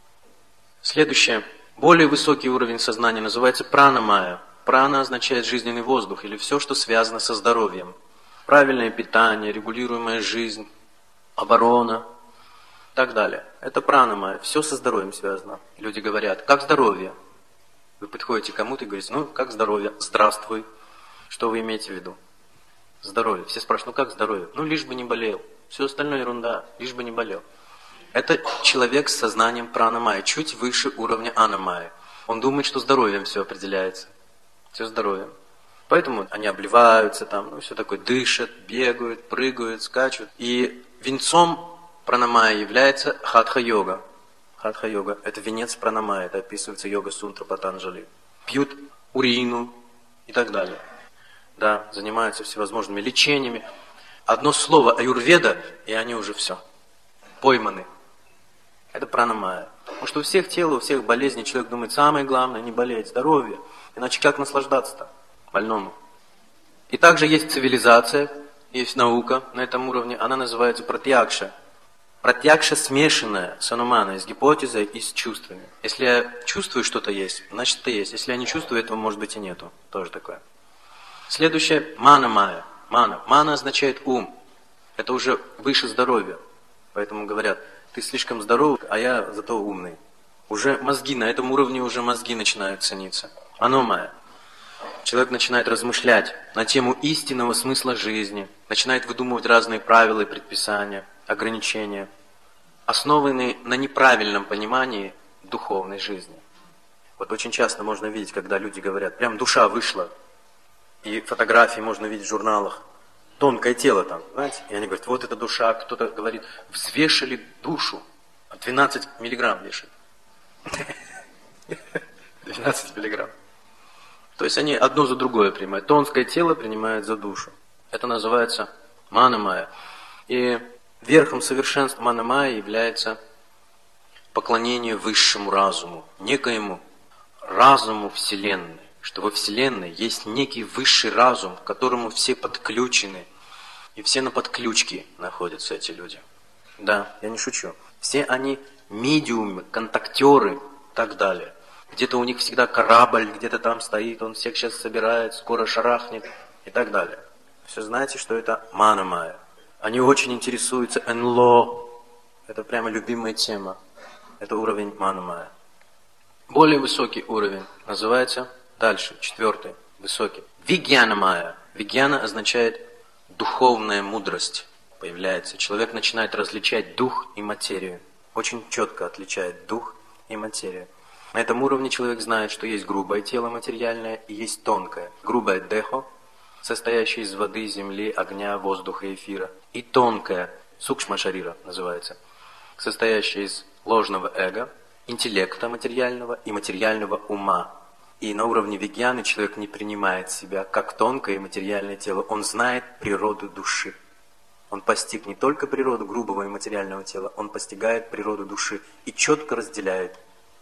Следующее. Более высокий уровень сознания называется пранамая. Прана означает жизненный воздух или все, что связано со здоровьем. Правильное питание, регулируемая жизнь, оборона и так далее. Это пранамая. Все со здоровьем связано. Люди говорят, как здоровье? Вы подходите к кому-то и говорите, как здоровье? Здравствуй. Что вы имеете в виду? Здоровье. Все спрашивают, как здоровье? Лишь бы не болел. Все остальное ерунда, лишь бы не болел. Это человек с сознанием пранамая, чуть выше уровня анамая. Он думает, что здоровьем все определяется. Все здоровьем. Поэтому они обливаются там, все такое, дышат, бегают, прыгают, скачут. И венцом пранамая является хатха-йога. Хатха-йога – это венец пранамая, это описывается йога-сунтра Патанджали. Пьют урину и так далее. Да, занимаются всевозможными лечениями. Одно слово аюрведа, и они уже все. Пойманы. Это пранамая. Потому что у всех тел, у всех болезней человек думает, самое главное не болеть, здоровье. Иначе как наслаждаться-то больному? И также есть цивилизация, есть наука на этом уровне, она называется пратьякша. Пратьякша смешанная с ануманой, с гипотезой и с чувствами. Если я чувствую, что-то есть, значит это есть. Если я не чувствую, этого может быть и нету. Тоже такое. Следующее – мана-майя. Мана. Мана означает ум. Это уже выше здоровья. Поэтому говорят, ты слишком здоров, а я зато умный. Уже мозги, на этом уровне уже мозги начинают цениться. Аномая. Человек начинает размышлять на тему истинного смысла жизни, начинает выдумывать разные правила и предписания, ограничения, основанные на неправильном понимании духовной жизни. Вот очень часто можно видеть, когда люди говорят, прям душа вышла, и фотографии можно видеть в журналах, тонкое тело там, знаете, и они говорят, вот это душа, кто-то говорит, взвешали душу, 12 миллиграмм вешают. 12 миллиграмм. То есть они одно за другое принимают. Тонкое тело принимает за душу. Это называется мана-майя. И верхом совершенства мана-майя является поклонение высшему разуму, некоему разуму Вселенной. Что во Вселенной есть некий высший разум, к которому все подключены. И все на подключке находятся эти люди. Да, я не шучу. Все они медиумы, контактеры и так далее. Где-то у них всегда корабль, где-то там стоит, он всех сейчас собирает, скоро шарахнет и так далее. Все знаете, что это мана-майя. Они очень интересуются НЛО. Это прямо любимая тема. Это уровень мана-майя. Более высокий уровень называется дальше, 4, высокий. Вигьяна-майя. Вигьяна означает духовная мудрость появляется. Человек начинает различать дух и материю. Очень четко отличает дух и материю. На этом уровне человек знает, что есть грубое тело материальное и есть тонкое. Грубое дехо, состоящее из воды, земли, огня, воздуха и эфира. И тонкое, сукшма-шарира называется, состоящее из ложного эго, интеллекта материального и материального ума. И на уровне вигьяны человек не принимает себя как тонкое и материальное тело. Он знает природу души. Он постиг не только природу грубого и материального тела, он постигает природу души и четко разделяет.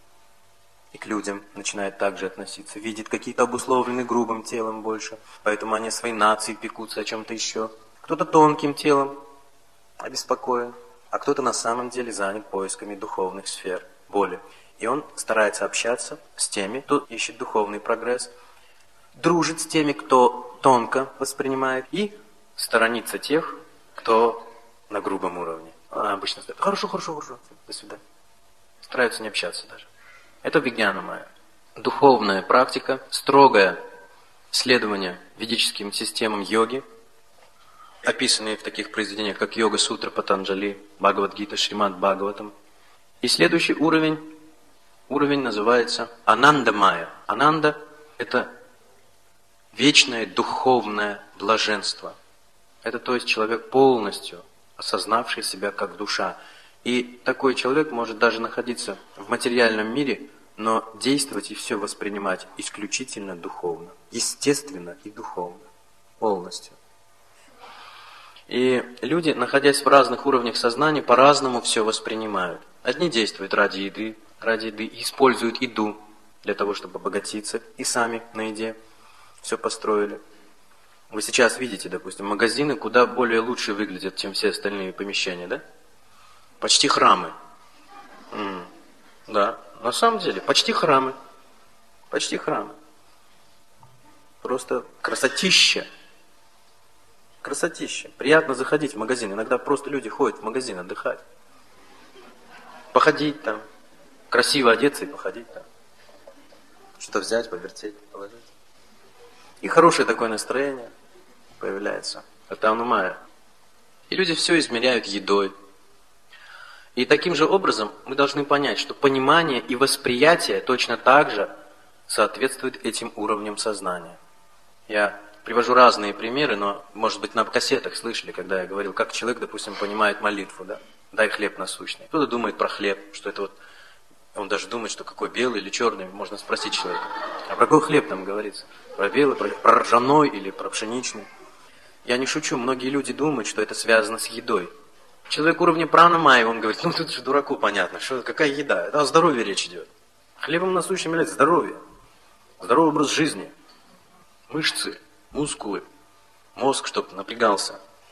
И к людям начинает также относиться. Видит какие-то обусловленные грубым телом больше, поэтому они о своей нации пекутся, о чем-то еще. Кто-то тонким телом обеспокоен, а кто-то на самом деле занят поисками духовных сфер, боли. И он старается общаться с теми, кто ищет духовный прогресс, дружит с теми, кто тонко воспринимает, и сторонится тех, кто на грубом уровне. Обычно говорит, хорошо, до свидания. Стараются не общаться даже. Это вигьяна-майя. Духовная практика, строгое следование ведическим системам йоги, описанные в таких произведениях, как Йога-сутра Патанджали, Бхагавад-гита, Шримад Бхагаватам. И следующий уровень называется Ананда-майя. Ананда – это вечное духовное блаженство. Это то есть человек полностью осознавший себя как душа. И такой человек может даже находиться в материальном мире, но действовать и все воспринимать исключительно духовно, естественно и духовно, полностью. И люди, находясь в разных уровнях сознания, по-разному все воспринимают. Одни действуют ради еды, и используют еду для того, чтобы обогатиться, и сами на еде все построили. Вы сейчас видите, допустим, магазины куда более лучше выглядят, чем все остальные помещения, да? Почти храмы. Да, на самом деле, почти храмы. Почти храмы. Просто красотища. Красотища. Приятно заходить в магазин. Иногда просто люди ходят в магазин отдыхать. Походить там. Красиво одеться и походить там. Что-то взять, повертеть, положить. И хорошее такое настроение появляется. Это анумая. И люди все измеряют едой. И таким же образом мы должны понять, что понимание и восприятие точно так же соответствуют этим уровням сознания. Я привожу разные примеры, но, может быть, на кассетах слышали, когда я говорил, как человек, допустим, понимает молитву, да? Дай хлеб насущный. Кто-то думает про хлеб, что это вот, он даже думает, что какой белый или черный, можно спросить человека. А про какой хлеб там говорится? Про белый, про ржаной или про пшеничный? Я не шучу, многие люди думают, что это связано с едой. Человек уровня прана-майя, он говорит, ну тут же дураку понятно, что какая еда, это о здоровье речь идет. Хлебом насущным является здоровье, здоровый образ жизни, мышцы, мускулы, мозг, чтобы напрягался,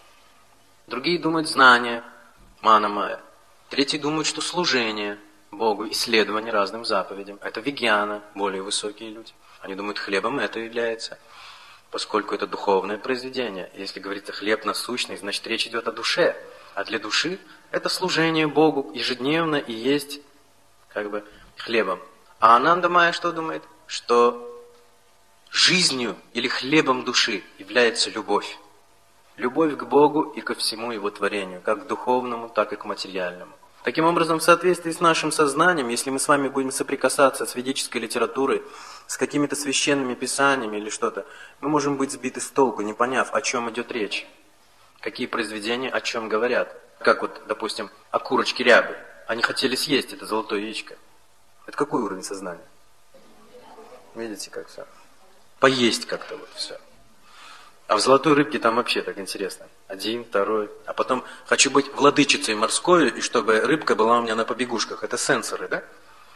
Другие думают знание, мана майя. Третьи думают, что служение Богу, исследование разным заповедям. Это вегьяна, более высокие люди. Они думают, хлебом это является, поскольку это духовное произведение. Если говорится хлеб насущный, значит речь идет о душе. А для души это служение Богу ежедневно и есть как бы хлебом. А Ананда майя что думает? Что жизнью или хлебом души является любовь. Любовь к Богу и ко всему Его творению, как к духовному, так и к материальному. Таким образом, в соответствии с нашим сознанием, если мы с вами будем соприкасаться с ведической литературой, с какими-то священными писаниями или что-то, мы можем быть сбиты с толку, не поняв, о чем идет речь. Какие произведения о чем говорят. Как вот, допустим, о курочке рябы. Они хотели съесть это золотое яичко. Это какой уровень сознания? Видите, как все? Поесть как-то вот все. А в золотой рыбке там вообще так интересно. Один, второй. А потом хочу быть владычицей морской, и чтобы рыбка была у меня на побегушках. Это сенсоры, да?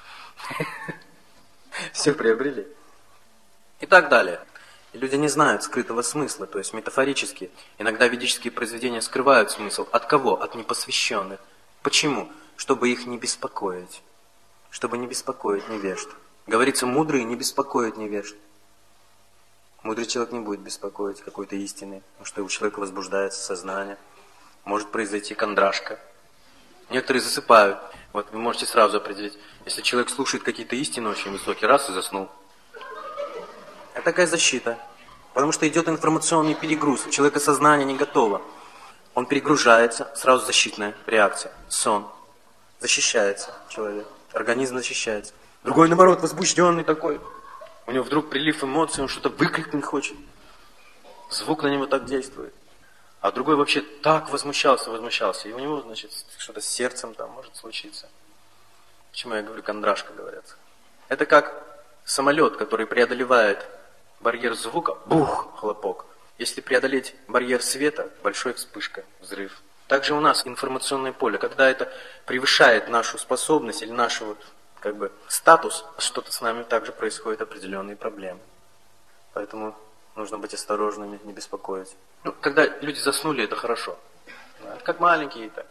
Все приобрели. И так далее. И люди не знают скрытого смысла, то есть метафорически. Иногда ведические произведения скрывают смысл. От кого? От непосвященных. Почему? Чтобы их не беспокоить. Чтобы не беспокоить невежд. Говорится, мудрые не беспокоят невежд. Мудрый человек не будет беспокоить какой-то истины, потому что у человека возбуждается сознание. Может произойти кондрашка. Некоторые засыпают. Вот вы можете сразу определить, если человек слушает какие-то истины очень высокие, раз и заснул. Это такая защита. Потому что идет информационный перегруз. У человека сознание не готово. Он перегружается, сразу защитная реакция. Сон. Защищается человек. Организм защищается. Другой, наоборот, возбужденный такой. У него вдруг прилив эмоций, он что-то выкрикнуть хочет. Звук на него так действует. А другой вообще так возмущался. И у него, значит, что-то с сердцем там может случиться. Почему я говорю, кондрашка, говорят. Это как самолет, который преодолевает барьер звука, бух, хлопок. Если преодолеть барьер света, большая вспышка, взрыв. Также у нас информационное поле, когда это превышает нашу способность или наш вот, как бы, статус, что-то с нами также происходят определенные проблемы. Поэтому нужно быть осторожными, не беспокоить. Ну, когда люди заснули, это хорошо. Как маленькие так.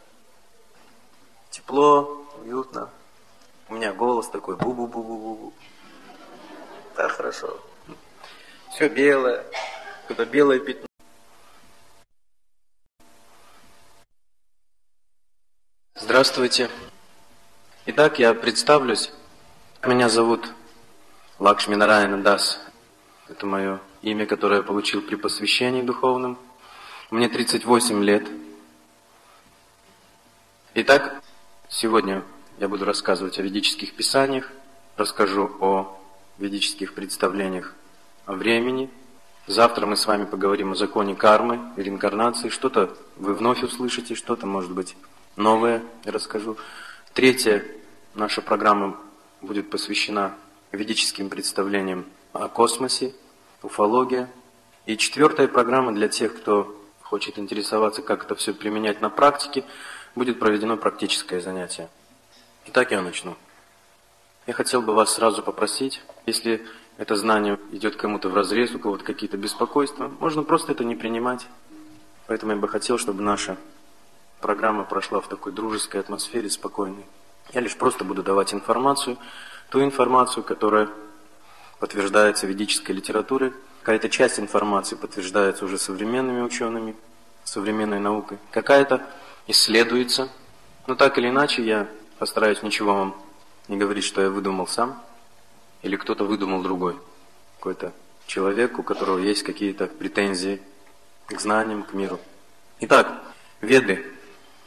Тепло, уютно. У меня голос такой бу-бу-бу-бу-бу. Так хорошо. Все белое, когда белое пятно. Здравствуйте. Итак, я представлюсь. Меня зовут Лакшми Нараяна Дас. Это мое имя, которое я получил при посвящении духовном. Мне 38 лет. Итак, сегодня я буду рассказывать о ведических писаниях, расскажу о ведических представлениях о времени. Завтра мы с вами поговорим о законе кармы и реинкарнации. Что-то вы вновь услышите, что-то, может быть, новое я расскажу. Третья наша программа будет посвящена ведическим представлениям о космосе, уфология. И четвертая программа для тех, кто хочет интересоваться, как это все применять на практике, будет проведено практическое занятие. Итак, я начну. Я хотел бы вас сразу попросить, если это знание идет кому-то вразрез, у кого-то какие-то беспокойства, можно просто это не принимать. Поэтому я бы хотел, чтобы наша программа прошла в такой дружеской атмосфере, спокойной. Я лишь просто буду давать информацию, ту информацию, которая подтверждается ведической литературой. Какая-то часть информации подтверждается уже современными учеными, современной наукой. Какая-то исследуется. Но так или иначе, я постараюсь ничего вам не говорить, что я выдумал сам, или кто-то выдумал другой. Какой-то человек, у которого есть какие-то претензии к знаниям, к миру. Итак, Веды